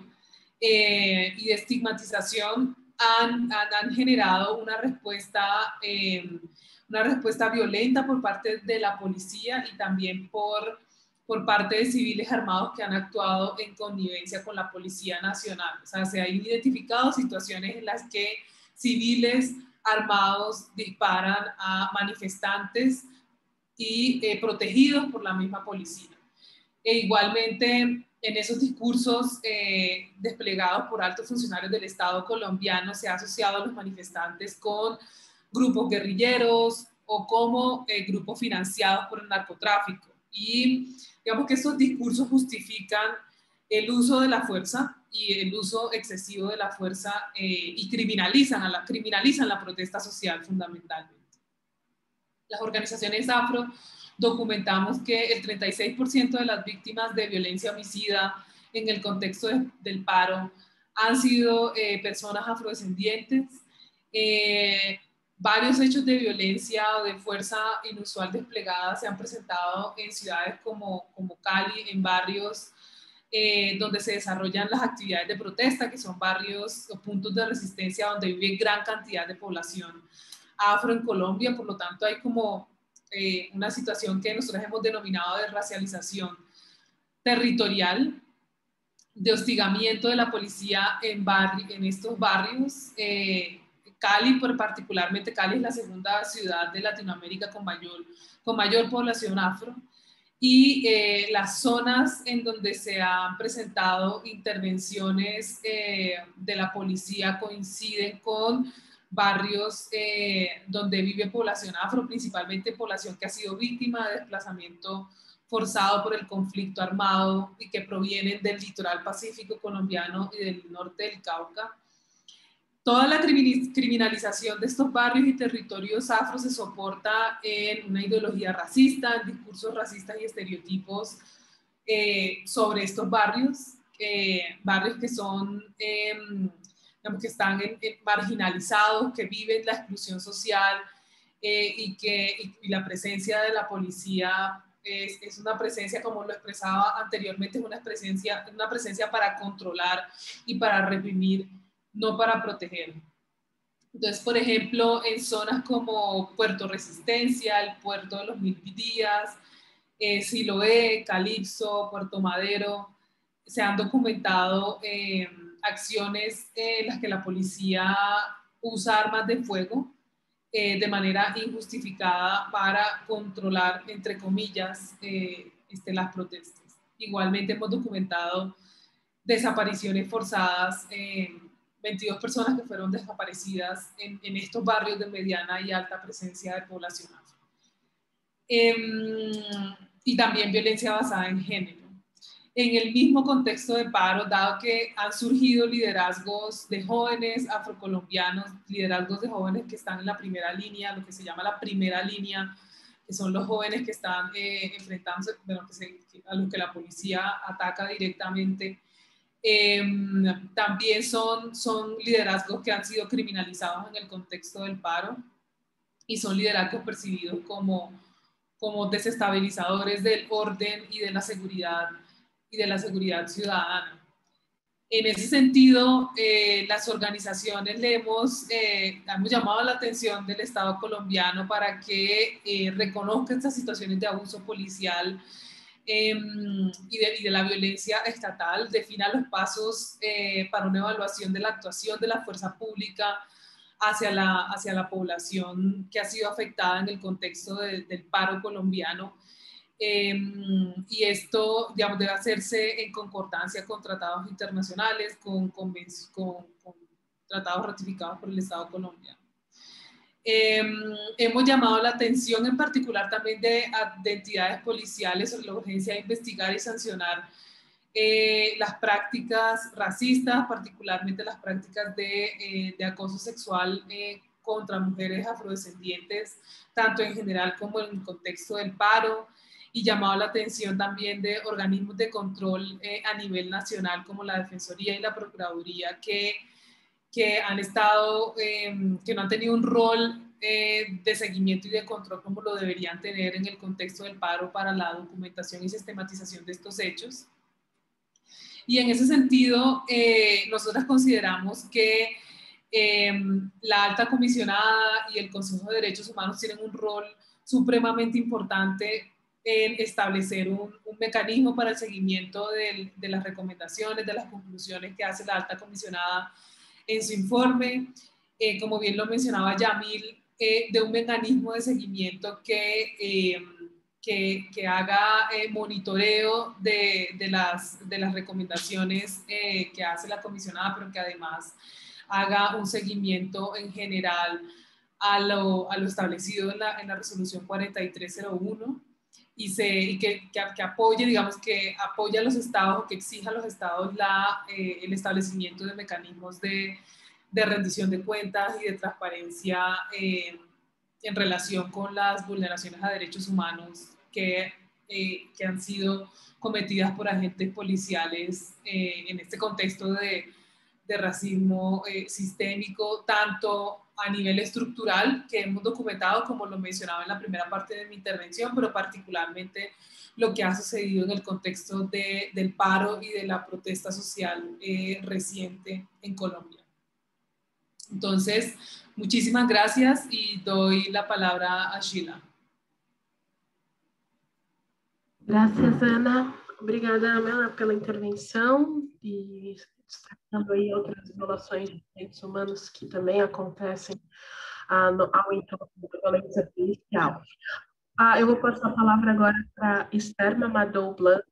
eh, y de estigmatización, han, han, han generado una respuesta, eh, una respuesta violenta por parte de la policía, y también por, por parte de civiles armados que han actuado en connivencia con la Policía Nacional. O sea, se han identificado situaciones en las que civiles armados disparan a manifestantes y eh, protegidos por la misma policía. E igualmente, en esos discursos eh, desplegados por altos funcionarios del Estado colombiano, se ha asociado a los manifestantes con grupos guerrilleros o como eh, grupos financiados por el narcotráfico. Y digamos que estos discursos justifican el uso de la fuerza y el uso excesivo de la fuerza eh, y criminalizan, a la, criminalizan la protesta social fundamentalmente. Las organizaciones afro documentamos que el treinta y seis por ciento de las víctimas de violencia homicida en el contexto de, del paro han sido eh, personas afrodescendientes. Eh, varios hechos de violencia o de fuerza inusual desplegada se han presentado en ciudades como, como Cali, en barrios eh, donde se desarrollan las actividades de protesta, que son barrios o puntos de resistencia donde vive gran cantidad de población afro en Colombia. Por lo tanto hay como eh, una situación que nosotros hemos denominado de racialización territorial, de hostigamiento de la policía en, barri en estos barrios. Eh, Cali, por particularmente Cali, es la segunda ciudad de Latinoamérica con mayor, con mayor población afro, y eh, las zonas en donde se han presentado intervenciones eh, de la policía coinciden con barrios eh, donde vive población afro, principalmente población que ha sido víctima de desplazamiento forzado por el conflicto armado y que provienen del litoral pacífico colombiano y del norte del Cauca. Toda la criminalización de estos barrios y territorios afro se soporta en una ideología racista, en discursos racistas y estereotipos eh, sobre estos barrios, eh, barrios que son, eh, digamos que están en, en marginalizados, que viven la exclusión social eh, y que y, y la presencia de la policía es, es una presencia, como lo expresaba anteriormente, es una presencia, una presencia para controlar y para reprimir, no para proteger. Entonces, por ejemplo, en zonas como Puerto Resistencia, el puerto de los Mil Días, eh, Siloé, Calipso, Puerto Madero, se han documentado eh, acciones en las que la policía usa armas de fuego eh, de manera injustificada para controlar, entre comillas, eh, este, las protestas. Igualmente hemos documentado desapariciones forzadas, eh, veintidós personas que fueron desaparecidas en, en estos barrios de mediana y alta presencia de población afro. Eh, y también violencia basada en género. En el mismo contexto de paro, dado que han surgido liderazgos de jóvenes afrocolombianos, liderazgos de jóvenes que están en la primera línea, lo que se llama la primera línea, que son los jóvenes que están eh, enfrentándose, bueno, que se, a los que la policía ataca directamente. Eh, también son, son liderazgos que han sido criminalizados en el contexto del paro y son liderazgos percibidos como, como desestabilizadores del orden y de la seguridad y de la seguridad ciudadana. En ese sentido, eh, las organizaciones le hemos, eh, hemos llamado la atención del Estado colombiano para que eh, reconozca estas situaciones de abuso policial eh, y, de, y de la violencia estatal, defina los pasos eh, para una evaluación de la actuación de la fuerza pública hacia la, hacia la población que ha sido afectada en el contexto de, del paro colombiano. Eh, y esto, digamos, debe hacerse en concordancia con tratados internacionales, con, con, con, con tratados ratificados por el Estado colombiano. Eh, hemos llamado la atención en particular también de, de entidades policiales sobre la urgencia de investigar y sancionar eh, las prácticas racistas, particularmente las prácticas de, eh, de acoso sexual eh, contra mujeres afrodescendientes, tanto en general como en el contexto del paro, y llamado la atención también de organismos de control eh, a nivel nacional como la Defensoría y la Procuraduría que, que han estado, eh, que no han tenido un rol eh, de seguimiento y de control como lo deberían tener en el contexto del paro para la documentación y sistematización de estos hechos. Y en ese sentido, eh, nosotros consideramos que eh, la alta comisionada y el Consejo de Derechos Humanos tienen un rol supremamente importante en establecer un, un mecanismo para el seguimiento de, de las recomendaciones, de las conclusiones que hace la alta comisionada en su informe, eh, como bien lo mencionaba Yamil, eh, de un mecanismo de seguimiento que, eh, que, que haga eh, monitoreo de, de, las, de las recomendaciones eh, que hace la comisionada, pero que además haga un seguimiento en general a lo, a lo establecido en la, en la resolución cuarenta y tres cero uno. y, se, y que, que, que apoye, digamos, que apoye a los estados o que exija a los estados la, eh, el establecimiento de mecanismos de, de rendición de cuentas y de transparencia eh, en relación con las vulneraciones a derechos humanos que, eh, que han sido cometidas por agentes policiales eh, en este contexto de, de racismo eh, sistémico, tanto a nivel estructural que hemos documentado, como lo mencionaba en la primera parte de mi intervención, pero particularmente lo que ha sucedido en el contexto de, del paro y de la protesta social eh, reciente en Colombia. Entonces, muchísimas gracias y doy la palabra a Sheila. Graças, Ana. Obrigada, Ana, pela intervenção e destacando aí outras violações de direitos humanos que também acontecem ah, no, ao entorno da violência policial. Ah, eu vou passar a palavra agora para Esther Mamadou Blanc.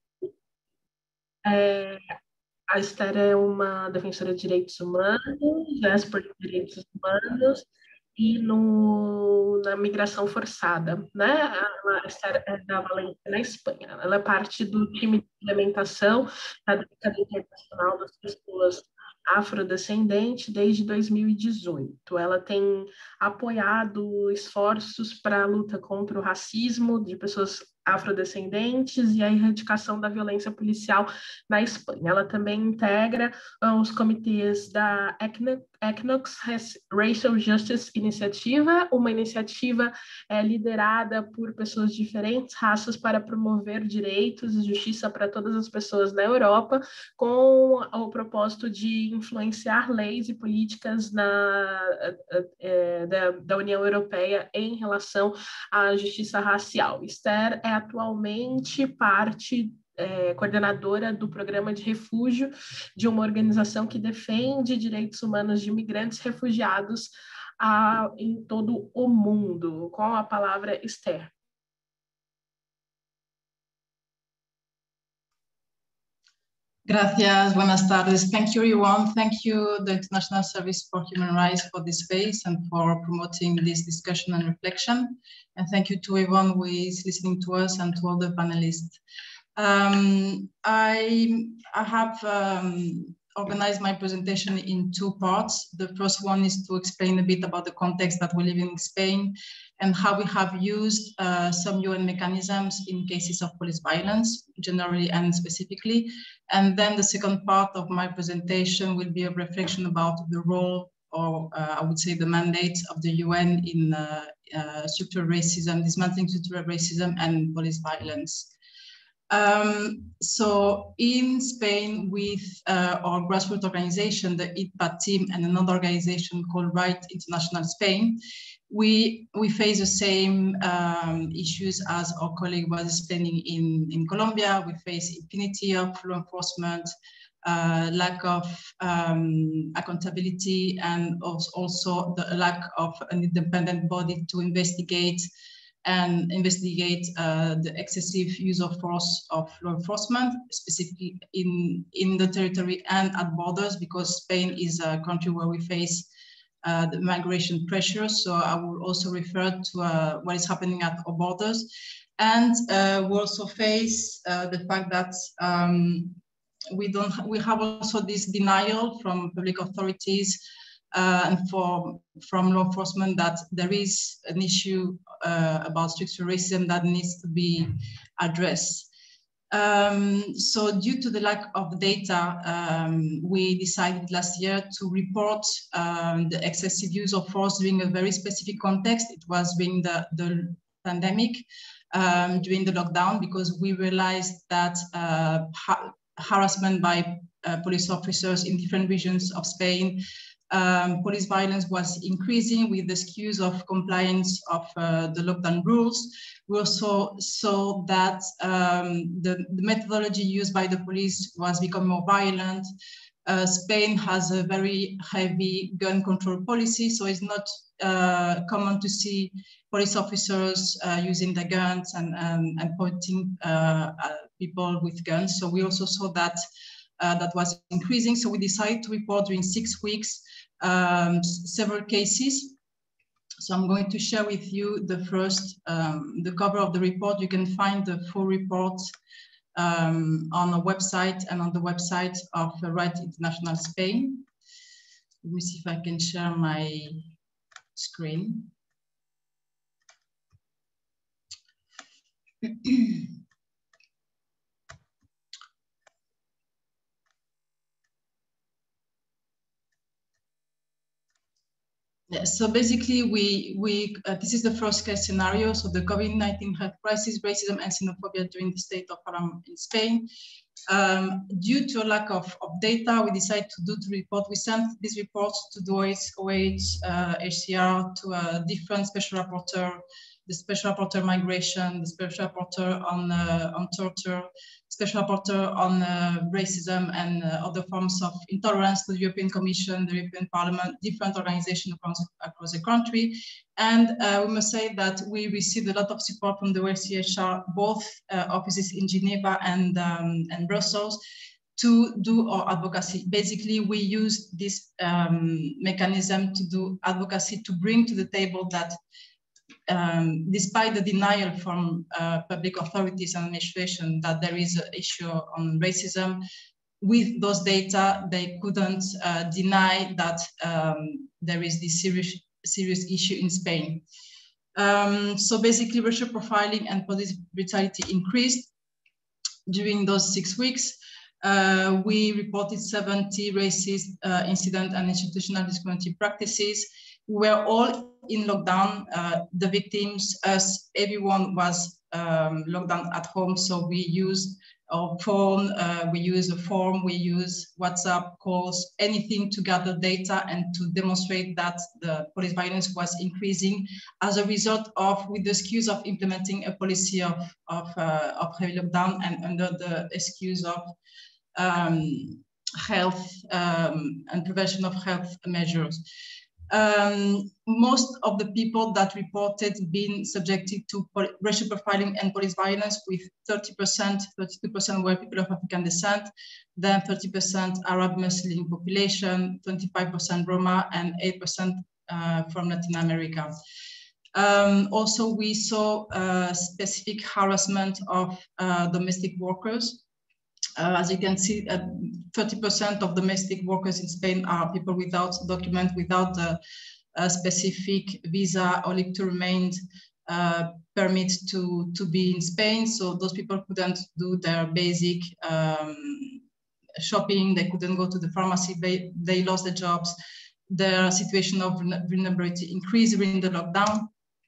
É, a Esther é uma defensora de direitos humanos, diáspora de direitos humanos e no, na migração forçada, né? A Esther é da Valência, na Espanha. Ela é parte do time de implementação da Década Internacional das Pessoas Afrodescendentes desde dois mil e dezoito. Ela tem apoiado esforços para a luta contra o racismo de pessoas afrodescendentes e a erradicação da violência policial na Espanha. Ela também integra uh, os comitês da Equinox Racial Justice Initiative, uma iniciativa é, liderada por pessoas de diferentes raças para promover direitos e justiça para todas as pessoas na Europa, com o propósito de influenciar leis e políticas na, é, da, da União Europeia em relação à justiça racial. Esther é atualmente parte É, coordenadora do programa de refúgio de uma organização que defende direitos humanos de imigrantes refugiados a, em todo o mundo. Com a palavra, Esther. Gracias, buenas tardes. Thank you, everyone. Thank you, the International Service for Human Rights, for this space and for promoting this discussion and reflection. And thank you to everyone who is listening to us and to all the panelists. Um, I, I have um, organized my presentation in two parts. The first one is to explain a bit about the context that we live in Spain and how we have used uh, some U N mechanisms in cases of police violence, generally and specifically. And then the second part of my presentation will be a reflection about the role, or uh, I would say the mandate of the U N in uh, uh, structural racism, dismantling structural racism and police violence. Um, so in Spain, with uh, our grassroots organization, the I T P A team, and another organization called Right International Spain, we we face the same um, issues as our colleague was explaining in, in Colombia. We face impunity of law enforcement, uh, lack of um, accountability, and also the lack of an independent body to investigate and investigate uh, the excessive use of force of law enforcement, specifically in, in the territory and at borders, because Spain is a country where we face uh, the migration pressure. So I will also refer to uh, what is happening at our borders. And uh, we also face uh, the fact that um, we don't, we have also this denial from public authorities Uh, and for, from law enforcement that there is an issue uh, about structural racism that needs to be addressed. Um, so due to the lack of data, um, we decided last year to report um, the excessive use of force during a very specific context. It was during the, the pandemic, um, during the lockdown, because we realized that uh, ha harassment by uh, police officers in different regions of Spain, Um, police violence was increasing with the excuse of compliance of uh, the lockdown rules. We also saw that um, the, the methodology used by the police was becoming more violent. Uh, Spain has a very heavy gun control policy, so it's not uh, common to see police officers uh, using the guns and, um, and pointing uh, at people with guns. So we also saw that uh, that was increasing. So we decided to report during six weeks Um, several cases So I'm going to share with you the first, um, the cover of the report. You can find the full report um, on the website and on the website of Right International Spain. Let me see if I can share my screen. Yeah, so basically, we we uh, this is the first case scenario. So the COVID nineteen health crisis, racism, and xenophobia during the state of alarm in Spain. Um, due to a lack of, of data, we decided to do the report. We sent these reports to the O H C R, to a different special rapporteur, the special rapporteur migration, the special rapporteur on uh, on torture, special rapporteur on uh, racism and uh, other forms of intolerance, to the European Commission, the European Parliament, different organizations across, across the country. And uh, we must say that we received a lot of support from the O H C R, both uh, offices in Geneva and, um, and Brussels, to do our advocacy. Basically, we use this um, mechanism to do advocacy, to bring to the table that Um, despite the denial from uh, public authorities and administration that there is an issue on racism, with those data, they couldn't uh, deny that um, there is this serious, serious issue in Spain. Um, so basically, racial profiling and police brutality increased during those six weeks. Uh, we reported seventy racist uh, incident and institutional discriminatory practices. We were all in lockdown. Uh, the victims, us, everyone was um, locked down at home. So we used our phone, uh, we use a form, we use WhatsApp calls, anything to gather data and to demonstrate that the police violence was increasing as a result of, with the excuse of implementing a policy of, of, uh, of heavy lockdown and under the excuse of um, health um, and prevention of health measures. Um, most of the people that reported being subjected to racial profiling and police violence, with thirty percent, thirty-two percent were people of African descent, then thirty percent Arab Muslim population, twenty-five percent Roma, and eight percent uh, from Latin America. Um, also, we saw uh, specific harassment of uh, domestic workers. Uh, as you can see, thirty percent uh, of domestic workers in Spain are people without document, without the uh, specific visa or leave to remain uh, permit to, to be in Spain. So those people couldn't do their basic um, shopping, they couldn't go to the pharmacy, they, they lost their jobs. Their situation of vulnerability increased during the lockdown.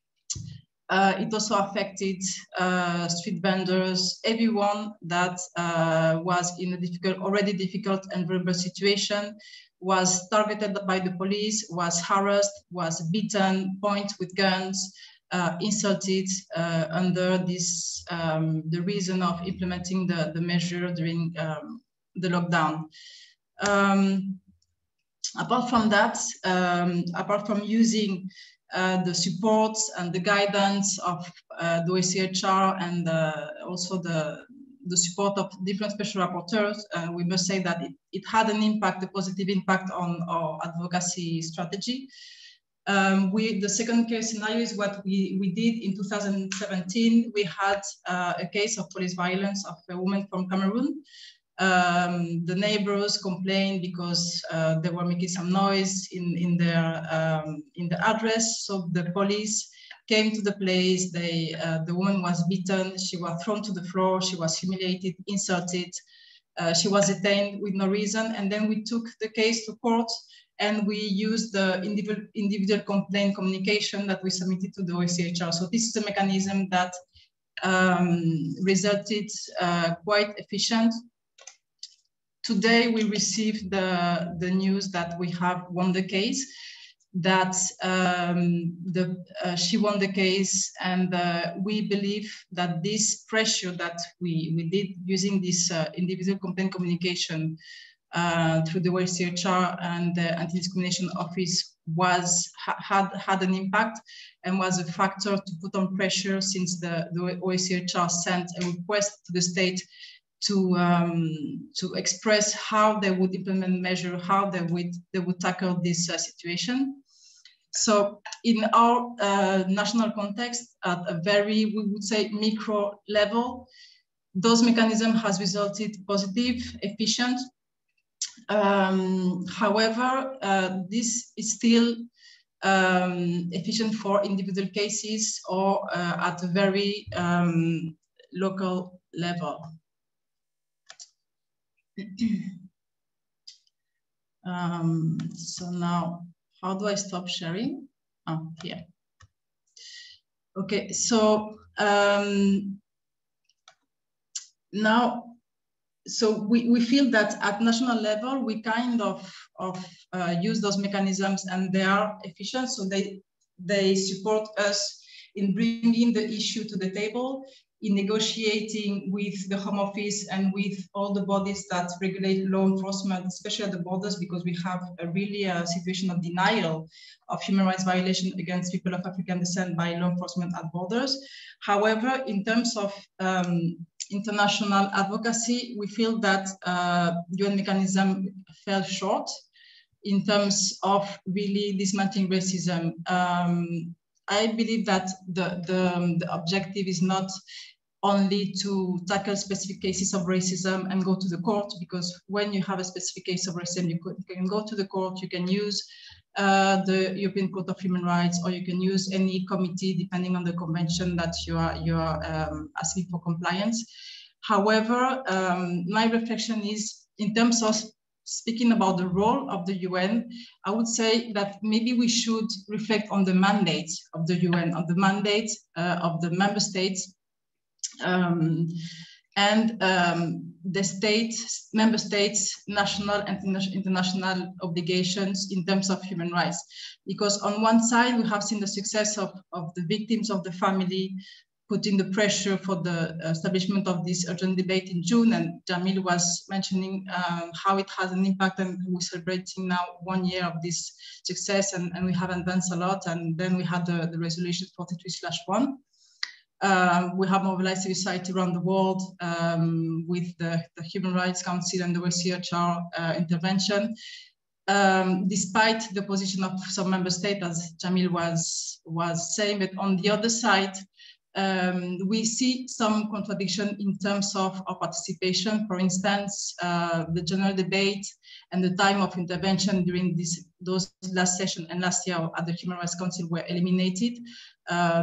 Uh, it also affected uh, street vendors, everyone that uh, was in a difficult, already difficult and vulnerable situation, was targeted by the police, was harassed, was beaten, pointed with guns, uh, insulted uh, under this, um, the reason of implementing the, the measure during um, the lockdown. Um, apart from that, um, apart from using Uh, the support and the guidance of uh, the O H C R and uh, also the, the support of different special rapporteurs, uh, we must say that it, it had an impact, a positive impact on our advocacy strategy. Um, we, the second case scenario is what we, we did in two thousand seventeen. We had uh, a case of police violence of a woman from Cameroon. Um, the neighbors complained because uh, they were making some noise in, in, their, um, in the address. So the police came to the place. They, uh, the woman was beaten. She was thrown to the floor. She was humiliated, insulted. Uh, she was detained with no reason. And then we took the case to court and we used the individual, individual complaint communication that we submitted to the O H C R. So this is a mechanism that um, resulted uh, quite efficient. Today, we received the, the news that we have won the case, that um, the, uh, she won the case, and uh, we believe that this pressure that we, we did using this uh, individual complaint communication uh, through the O H C R and the Anti-Discrimination Office was, had, had an impact and was a factor to put on pressure, since the, the O H C R sent a request to the state to um, to express how they would implement measure, how they would they would tackle this uh, situation. So in our uh, national context, at a very, we would say, micro level, those mechanisms has resulted positive, efficient. Um, however, uh, this is still um, efficient for individual cases or uh, at a very um, local level. um, so now, how do I stop sharing? Oh, here. Okay, so um, now, so we, we feel that at national level, we kind of, of uh, use those mechanisms and they are efficient. So they, they support us in bringing the issue to the table, in negotiating with the Home Office and with all the bodies that regulate law enforcement, especially at the borders, because we have a really a situation of denial of human rights violation against people of African descent by law enforcement at borders. However, in terms of um, international advocacy, we feel that uh, U N mechanism fell short in terms of really dismantling racism. Um, I believe that the, the, the objective is not only to tackle specific cases of racism and go to the court, because when you have a specific case of racism, you, could, you can go to the court, you can use uh, the European Court of Human Rights, or you can use any committee depending on the convention that you are, you are um, asking for compliance. However, um, my reflection is in terms of speaking about the role of the U N, I would say that maybe we should reflect on the mandate of the U N, on the mandate uh, of the member states, um, and um, the state, member states, national and international obligations in terms of human rights. Because on one side, we have seen the success of, of the victims of the family, putting the pressure for the establishment of this urgent debate in June, and Jamil was mentioning um, how it has an impact, and we're celebrating now one year of this success, and, and we have advanced a lot, and then we had the, the resolution forty-three slash one. Um, we have mobilized civil society around the world um, with the, the Human Rights Council and the O C H R uh, intervention. Um, despite the position of some member states, as Jamil was, was saying, but on the other side, Um, we see some contradiction in terms of, of participation. For instance, uh, the general debate and the time of intervention during this, those last session and last year at the Human Rights Council were eliminated, uh,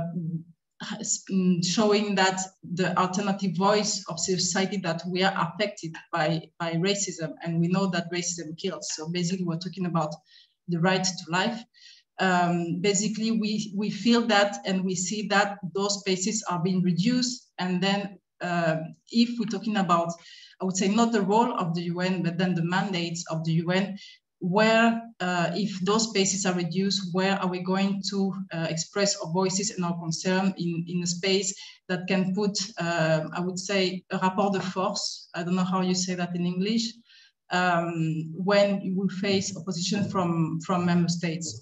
showing that the alternative voice of civil society, that we are affected by, by racism, and we know that racism kills. So basically we're talking about the right to life. Um, basically, we, we feel that and we see that those spaces are being reduced. And then uh, if we're talking about, I would say not the role of the U N, but then the mandates of the U N, where uh, if those spaces are reduced, where are we going to uh, express our voices and our concern in, in a space that can put, uh, I would say, a rapport de force, I don't know how you say that in English, um, when we face opposition from, from member states.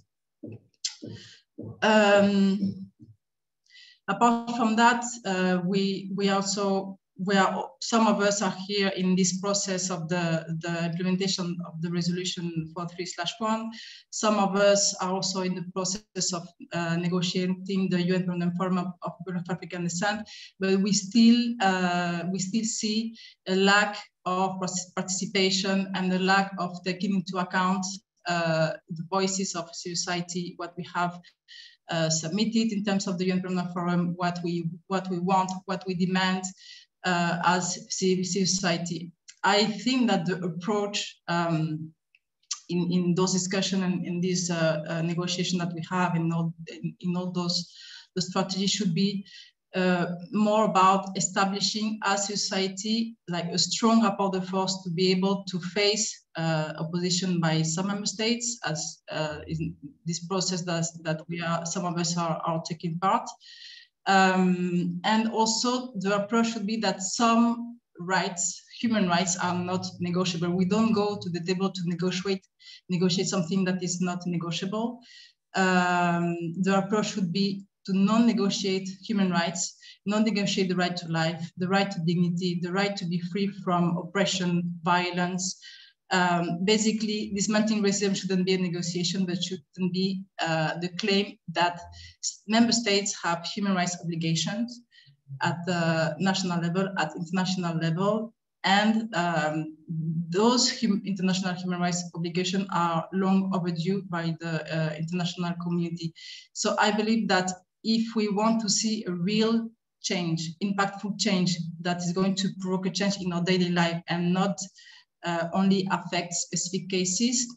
Um, apart from that, uh, we we also we are some of us are here in this process of the the implementation of the resolution forty-three slash one. Some of us are also in the process of uh, negotiating the U N Permanent Forum of, of people of African descent, but we still uh, we still see a lack of participation and a lack of taking into account Uh, the voices of society, what we have uh, submitted in terms of the U N Permanent Forum, what we what we want, what we demand uh, as civil society. I think that the approach um, in in those discussions and in this uh, uh, negotiation that we have in all in, in all those the strategy should be Uh, more about establishing a society, like a strong rapport de force to be able to face uh, opposition by some member states, as uh, in this process that, that we are, some of us are, are taking part. Um, and also the approach should be that some rights, human rights, are not negotiable. We don't go to the table to negotiate, negotiate something that is not negotiable. Um, the approach should be to non-negotiate human rights, non-negotiate the right to life, the right to dignity, the right to be free from oppression, violence, Um, basically, dismantling racism shouldn't be a negotiation, but shouldn't be uh, the claim that member states have human rights obligations at the national level, at international level, and um, those hum international human rights obligations are long overdue by the uh, international community. So I believe that if we want to see a real change, impactful change that is going to provoke a change in our daily life and not uh, only affect specific cases,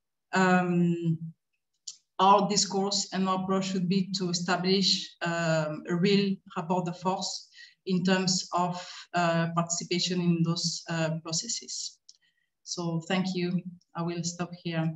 um, our discourse and our approach should be to establish um, a real rapport de force in terms of uh, participation in those uh, processes. So thank you. I will stop here.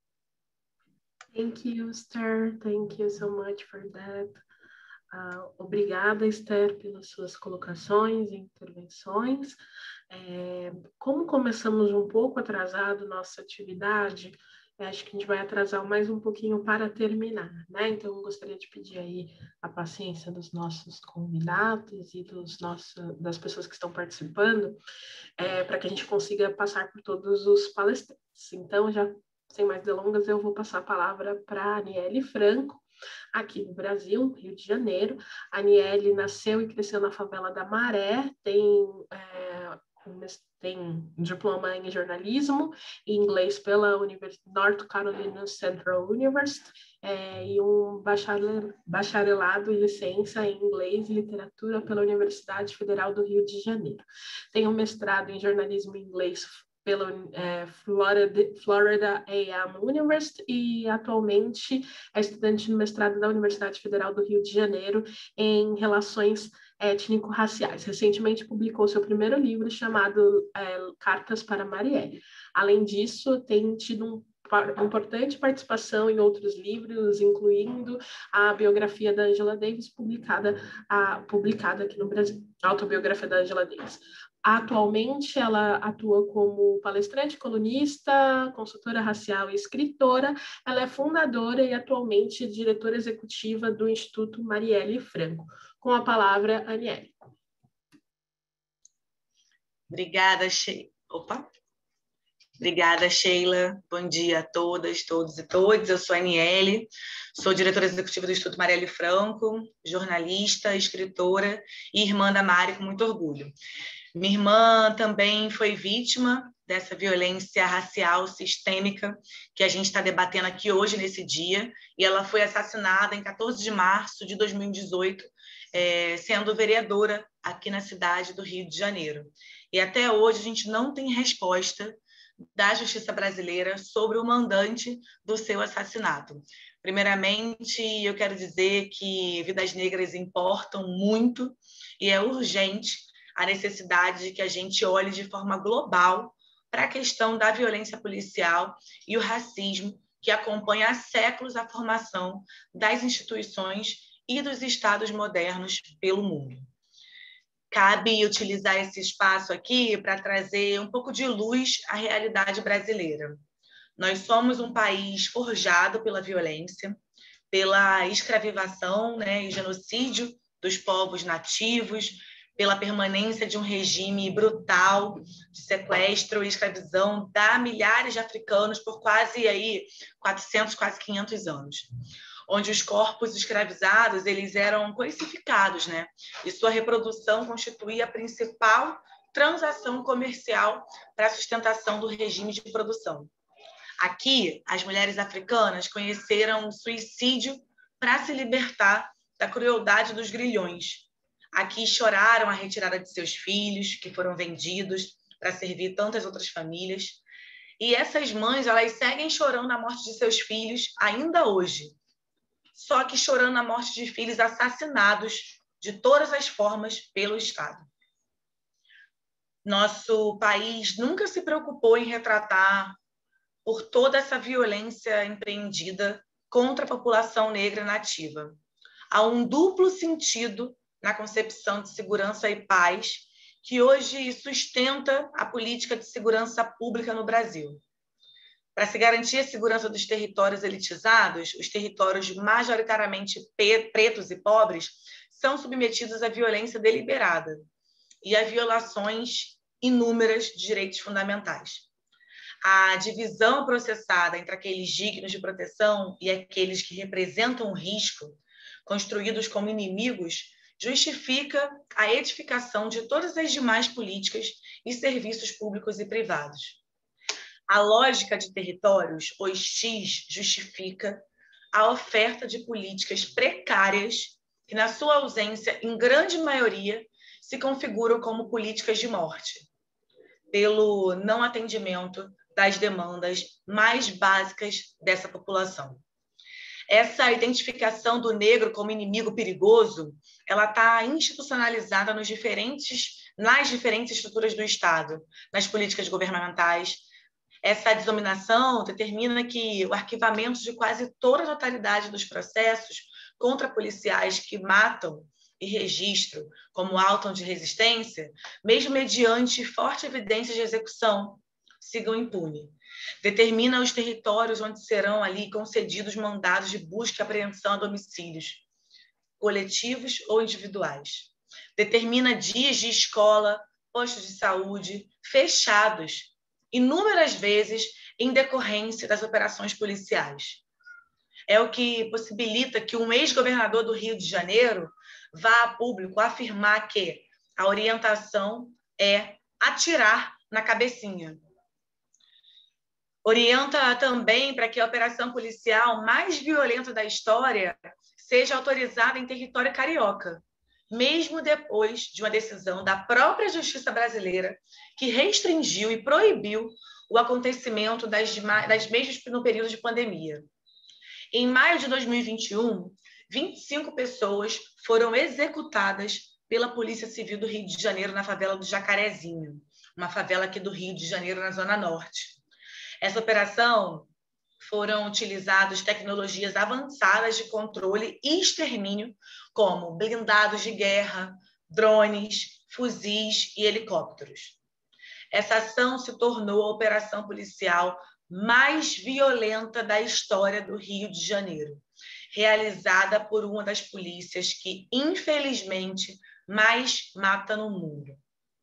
Thank you, Esther. Thank you so much for that. Uh, obrigada, Esther, pelas suas colocações e intervenções. É, como começamos um pouco atrasado nossa atividade, acho que a gente vai atrasar mais um pouquinho para terminar, né? Então, eu gostaria de pedir aí a paciência dos nossos convidados e dos nossos, das pessoas que estão participando, é, para que a gente consiga passar por todos os palestrantes. Então, já sem mais delongas, eu vou passar a palavra para a Aniele Franco, aqui no Brasil, Rio de Janeiro. A Aniele nasceu e cresceu na favela da Maré, tem, é, tem um diploma em jornalismo e inglês pela Univers North Carolina Central University é, e um bacharel, bacharelado e licença em inglês e literatura pela Universidade Federal do Rio de Janeiro. Tem um mestrado em jornalismo em inglês pela é, Florida, Florida A M University e atualmente é estudante de mestrado da Universidade Federal do Rio de Janeiro em relações étnico-raciais. Recentemente publicou seu primeiro livro chamado é, Cartas para Marielle. Além disso, tem tido um uma importante participação em outros livros, incluindo a biografia da Angela Davis, publicada, a, publicada aqui no Brasil, a autobiografia da Angela Davis. Atualmente, ela atua como palestrante, colunista, consultora racial e escritora. Ela é fundadora e atualmente diretora executiva do Instituto Marielle Franco. Com a palavra, Aniele. Obrigada, Sheila. Opa! Obrigada, Sheila. Bom dia a todas, todos e todas. Eu sou a Aniele, sou diretora executiva do Instituto Marielle Franco, jornalista, escritora e irmã da Mari, com muito orgulho. Minha irmã também foi vítima dessa violência racial sistêmica que a gente está debatendo aqui hoje, nesse dia, e ela foi assassinada em quatorze de março de dois mil e dezoito, é, sendo vereadora aqui na cidade do Rio de Janeiro. E até hoje a gente não tem resposta da justiça brasileira sobre o mandante do seu assassinato. Primeiramente, eu quero dizer que vidas negras importam muito e é urgente a necessidade de que a gente olhe de forma global para a questão da violência policial e o racismo que acompanha há séculos a formação das instituições e dos estados modernos pelo mundo. Cabe utilizar esse espaço aqui para trazer um pouco de luz à realidade brasileira. Nós somos um país forjado pela violência, pela escravização, né, e genocídio dos povos nativos, pela permanência de um regime brutal de sequestro e escravidão da milhares de africanos por quase aí quatrocentos, quase quinhentos anos. Onde os corpos escravizados eles eram coisificados, né? E sua reprodução constituía a principal transação comercial para a sustentação do regime de produção. Aqui, as mulheres africanas conheceram o suicídio para se libertar da crueldade dos grilhões. Aqui choraram a retirada de seus filhos, que foram vendidos para servir tantas outras famílias. E essas mães, elas seguem chorando a morte de seus filhos ainda hoje. Só que chorando a morte de filhos assassinados de todas as formas pelo Estado. Nosso país nunca se preocupou em retratar por toda essa violência empreendida contra a população negra nativa. Há um duplo sentido na concepção de segurança e paz que hoje sustenta a política de segurança pública no Brasil. Para se garantir a segurança dos territórios elitizados, os territórios majoritariamente pretos e pobres são submetidos à violência deliberada e a violações inúmeras de direitos fundamentais. A divisão processada entre aqueles dignos de proteção e aqueles que representam um risco, construídos como inimigos, justifica a edificação de todas as demais políticas e serviços públicos e privados. A lógica de territórios hostis justifica a oferta de políticas precárias que, na sua ausência, em grande maioria, se configuram como políticas de morte, pelo não atendimento das demandas mais básicas dessa população. Essa identificação do negro como inimigo perigoso, ela está institucionalizada nos diferentes, nas diferentes estruturas do Estado, nas políticas governamentais. Essa denominação determina que o arquivamento de quase toda a totalidade dos processos contra policiais que matam e registram como auto de resistência, mesmo mediante forte evidência de execução, sigam impune. Determina os territórios onde serão ali concedidos mandados de busca e apreensão a domicílios, coletivos ou individuais. Determina dias de escola, postos de saúde fechados, inúmeras vezes em decorrência das operações policiais. É o que possibilita que um ex-governador do Rio de Janeiro vá a público afirmar que a orientação é atirar na cabecinha. Orienta também para que a operação policial mais violenta da história seja autorizada em território carioca, mesmo depois de uma decisão da própria justiça brasileira que restringiu e proibiu o acontecimento das, das mesmas no período de pandemia. Em maio de dois mil e vinte e um, vinte e cinco pessoas foram executadas pela Polícia Civil do Rio de Janeiro na favela do Jacarezinho, uma favela aqui do Rio de Janeiro, na Zona Norte. Essa operação foram utilizadas tecnologias avançadas de controle e extermínio, como blindados de guerra, drones, fuzis e helicópteros. Essa ação se tornou a operação policial mais violenta da história do Rio de Janeiro, realizada por uma das polícias que, infelizmente, mais mata no mundo.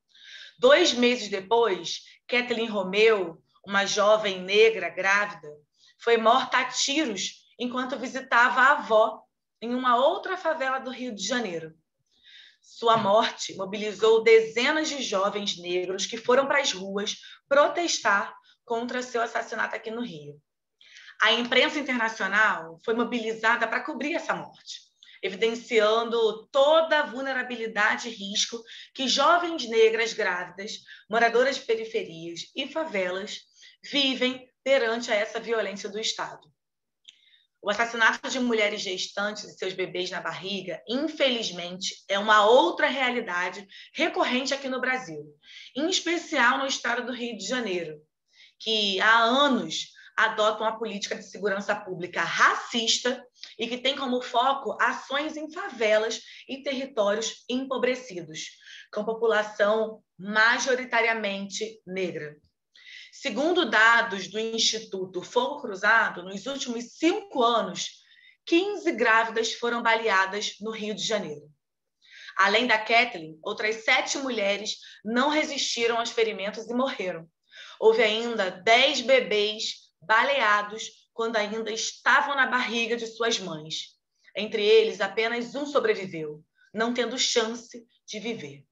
Dois meses depois, Kathleen Romeu, uma jovem negra grávida, foi morta a tiros enquanto visitava a avó em uma outra favela do Rio de Janeiro. Sua morte mobilizou dezenas de jovens negros que foram para as ruas protestar contra seu assassinato aqui no Rio. A imprensa internacional foi mobilizada para cobrir essa morte, evidenciando toda a vulnerabilidade e risco que jovens negras grávidas, moradoras de periferias e favelas vivem perante a essa violência do Estado. O assassinato de mulheres gestantes e seus bebês na barriga, infelizmente, é uma outra realidade recorrente aqui no Brasil, em especial no estado do Rio de Janeiro, que há anos adota uma política de segurança pública racista e que tem como foco ações em favelas e territórios empobrecidos, com população majoritariamente negra. Segundo dados do Instituto Fogo Cruzado, nos últimos cinco anos, quinze grávidas foram baleadas no Rio de Janeiro. Além da Kathleen, outras sete mulheres não resistiram aos ferimentos e morreram. Houve ainda dez bebês baleados quando ainda estavam na barriga de suas mães. Entre eles, apenas um sobreviveu, não tendo chance de viver.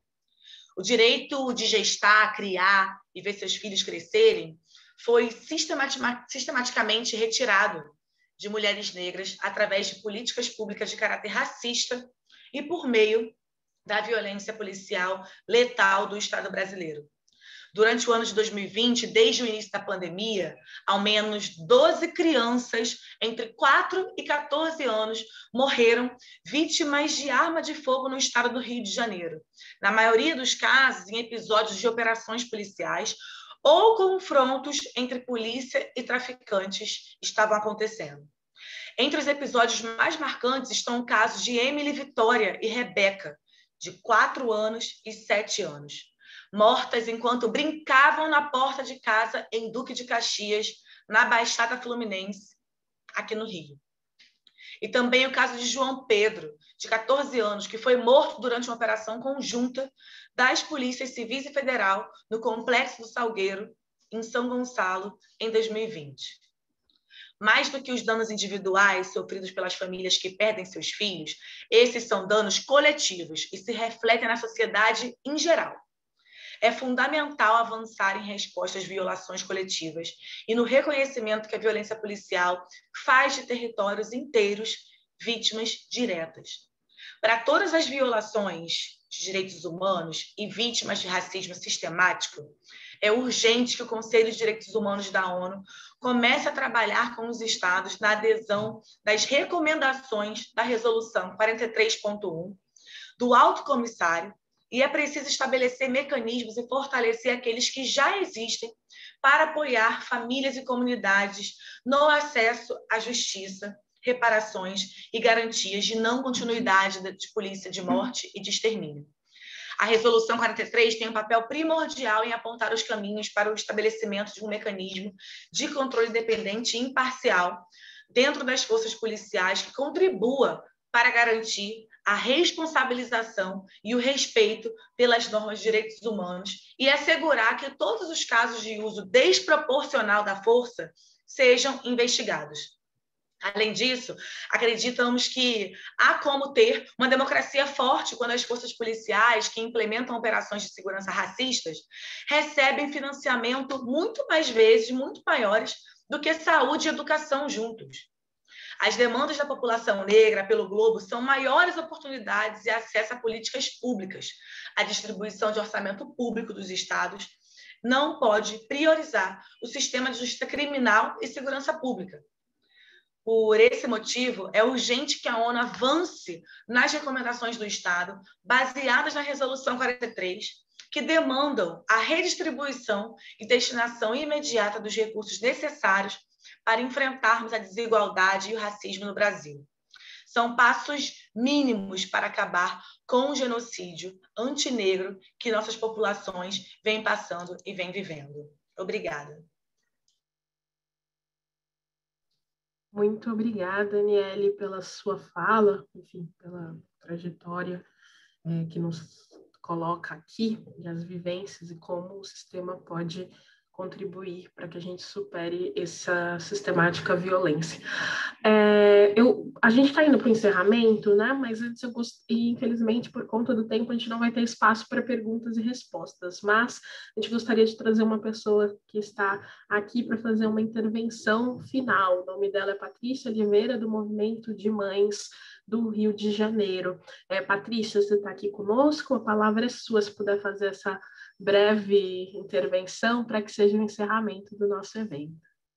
O direito de gestar, criar e ver seus filhos crescerem foi sistematicamente retirado de mulheres negras através de políticas públicas de caráter racista e por meio da violência policial letal do Estado brasileiro. Durante o ano de dois mil e vinte, desde o início da pandemia, ao menos doze crianças entre quatro e quatorze anos morreram vítimas de arma de fogo no estado do Rio de Janeiro. Na maioria dos casos, em episódios de operações policiais ou confrontos entre polícia e traficantes estavam acontecendo. Entre os episódios mais marcantes estão casos de Emily Vitória e Rebeca, de quatro anos e sete anos. Mortas enquanto brincavam na porta de casa em Duque de Caxias, na Baixada Fluminense, aqui no Rio. E também o caso de João Pedro, de quatorze anos, que foi morto durante uma operação conjunta das polícias civis e federal no Complexo do Salgueiro, em São Gonçalo, em dois mil e vinte. Mais do que os danos individuais sofridos pelas famílias que perdem seus filhos, esses são danos coletivos e se refletem na sociedade em geral. É fundamental avançar em resposta às violações coletivas e no reconhecimento que a violência policial faz de territórios inteiros vítimas diretas. Para todas as violações de direitos humanos e vítimas de racismo sistemático, é urgente que o Conselho de Direitos Humanos da ONU comece a trabalhar com os estados na adesão das recomendações da Resolução quarenta e três ponto um do Alto Comissário, e é preciso estabelecer mecanismos e fortalecer aqueles que já existem para apoiar famílias e comunidades no acesso à justiça, reparações e garantias de não continuidade de polícia de morte e de extermínio. A Resolução quarenta e três tem um papel primordial em apontar os caminhos para o estabelecimento de um mecanismo de controle independente e imparcial dentro das forças policiais que contribua para garantir a responsabilização e o respeito pelas normas de direitos humanos e assegurar que todos os casos de uso desproporcional da força sejam investigados. Além disso, acreditamos que há como ter uma democracia forte quando as forças policiais que implementam operações de segurança racistas recebem financiamento muito mais vezes, muito maiores, do que saúde e educação juntos. As demandas da população negra pelo globo são maiores oportunidades e acesso a políticas públicas. A distribuição de orçamento público dos estados não pode priorizar o sistema de justiça criminal e segurança pública. Por esse motivo, é urgente que a ONU avance nas recomendações do Estado, baseadas na Resolução quarenta e três, que demandam a redistribuição e destinação imediata dos recursos necessários para enfrentarmos a desigualdade e o racismo no Brasil. São passos mínimos para acabar com o genocídio antinegro que nossas populações vêm passando e vêm vivendo. Obrigada. Muito obrigada, Aniele, pela sua fala, enfim, pela trajetória é, que nos coloca aqui, e as vivências e como o sistema pode contribuir para que a gente supere essa sistemática violência. É, eu, a gente está indo para o encerramento, né? Mas antes eu gostaria, infelizmente, por conta do tempo, a gente não vai ter espaço para perguntas e respostas, mas a gente gostaria de trazer uma pessoa que está aqui para fazer uma intervenção final. O nome dela é Patrícia Oliveira, do Movimento de Mães do Rio de Janeiro. É, Patrícia, você está aqui conosco, a palavra é sua, se puder fazer essa breve intervenção para que seja o encerramento do nosso evento.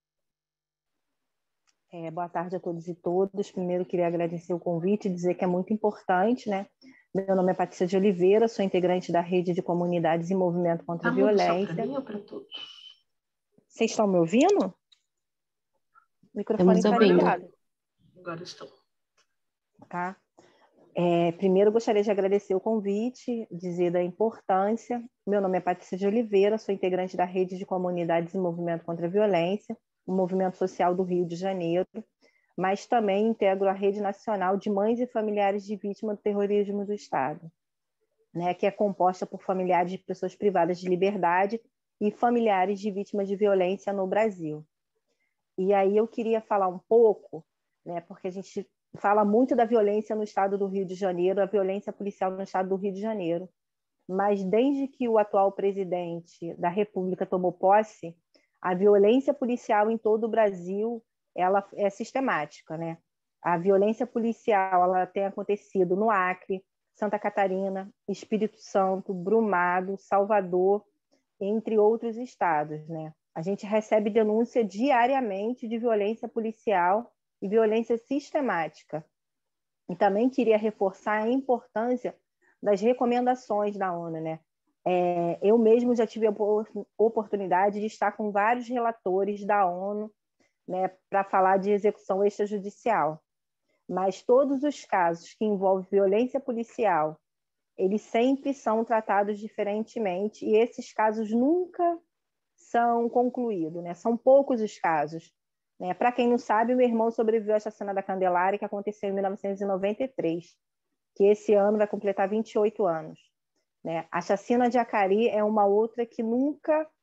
É, boa tarde a todos e todas. Primeiro, queria agradecer o convite e dizer que é muito importante, né? Meu nome é Patrícia de Oliveira, sou integrante da Rede de Comunidades e Movimento contra a Tá Violência. Só para mim ou para todos? Vocês estão me ouvindo? O microfone está ligado. Agora estou. Tá? É, primeiro, gostaria de agradecer o convite, dizer da importância. Meu nome é Patrícia de Oliveira, sou integrante da Rede de Comunidades e Movimento contra a Violência, o movimento social do Rio de Janeiro, mas também integro a Rede Nacional de Mães e Familiares de Vítimas do Terrorismo do Estado, né, que é composta por familiares de pessoas privadas de liberdade e familiares de vítimas de violência no Brasil. E aí eu queria falar um pouco, né, porque a gente fala muito da violência no estado do Rio de Janeiro, a violência policial no estado do Rio de Janeiro, mas desde que o atual presidente da República tomou posse, a violência policial em todo o Brasil ela é sistemática, né? A violência policial ela tem acontecido no Acre, Santa Catarina, Espírito Santo, Brumado, Salvador, entre outros estados, né? A gente recebe denúncia diariamente de violência policial e violência sistemática. E também queria reforçar a importância das recomendações da ONU, né? É, eu mesmo já tive a oportunidade de estar com vários relatores da ONU, né, para falar de execução extrajudicial. Mas todos os casos que envolvem violência policial, eles sempre são tratados diferentemente e esses casos nunca são concluídos, né? São poucos os casos. Né? Para quem não sabe, o meu irmão sobreviveu à chacina da Candelária, que aconteceu em mil novecentos e noventa e três, que esse ano vai completar vinte e oito anos. Né? A chacina de Acari é uma outra que nunca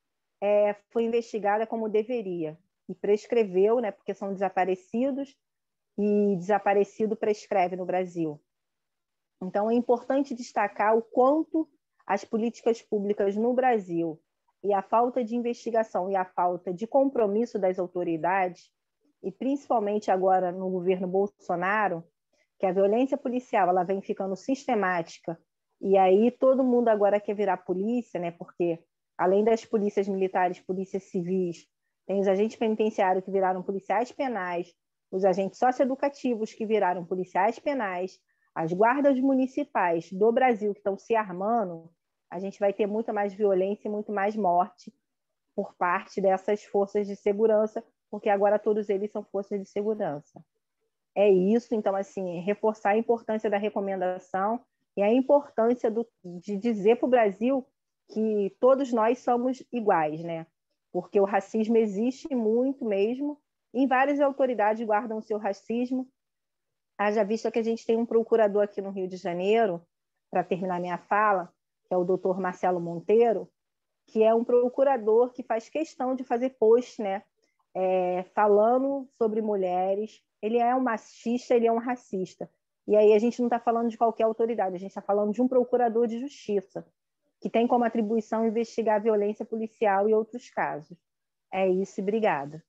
é, foi investigada como deveria e prescreveu, né, porque são desaparecidos e desaparecido prescreve no Brasil. Então, é importante destacar o quanto as políticas públicas no Brasil e a falta de investigação e a falta de compromisso das autoridades, e principalmente agora no governo Bolsonaro, que a violência policial ela vem ficando sistemática, e aí todo mundo agora quer virar polícia, né? Porque além das polícias militares, polícias civis, tem os agentes penitenciários que viraram policiais penais, os agentes socioeducativos que viraram policiais penais, as guardas municipais do Brasil que estão se armando, a gente vai ter muito mais violência e muito mais morte por parte dessas forças de segurança, porque agora todos eles são forças de segurança. É isso, então, assim, reforçar a importância da recomendação e a importância do, de dizer para o Brasil que todos nós somos iguais, né? Porque o racismo existe muito mesmo, e várias autoridades guardam o seu racismo. Haja vista que a gente tem um procurador aqui no Rio de Janeiro, para terminar minha fala, que é o doutor Marcelo Monteiro, que é um procurador que faz questão de fazer post, né, é, falando sobre mulheres. Ele é um machista, ele é um racista. E aí a gente não está falando de qualquer autoridade, a gente está falando de um procurador de justiça, que tem como atribuição investigar a violência policial e outros casos. É isso, e obrigada.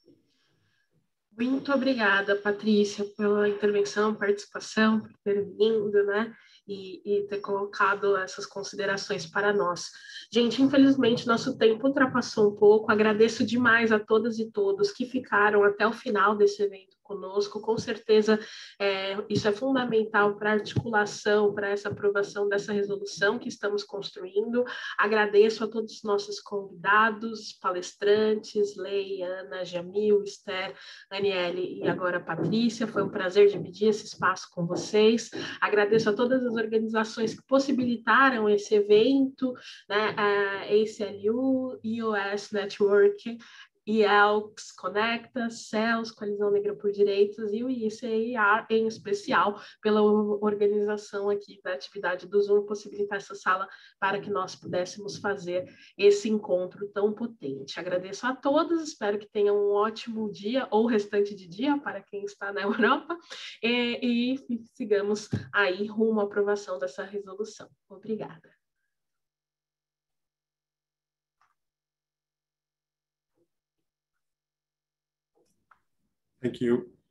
Muito obrigada, Patrícia, pela intervenção, participação, por ter vindo, né? E, e ter colocado essas considerações para nós. Gente, infelizmente, nosso tempo ultrapassou um pouco. Agradeço demais a todas e todos que ficaram até o final desse evento conosco. Com certeza, é, isso é fundamental para a articulação, para essa aprovação dessa resolução que estamos construindo. Agradeço a todos os nossos convidados, palestrantes, Lei, Ana, Jamil, Esther, Aniele e agora a Patrícia. Foi um prazer dividir esse espaço com vocês. Agradeço a todas as organizações que possibilitaram esse evento, né? A A C L U, I O S Network, I E L X Conecta, C E L S, Coalizão Negra por Direitos, e o I C I A, em especial, pela organização aqui da atividade do Zoom, possibilitar essa sala para que nós pudéssemos fazer esse encontro tão potente. Agradeço a todos, espero que tenham um ótimo dia, ou restante de dia, para quem está na Europa, e, e sigamos aí rumo à aprovação dessa resolução. Obrigada. Thank you.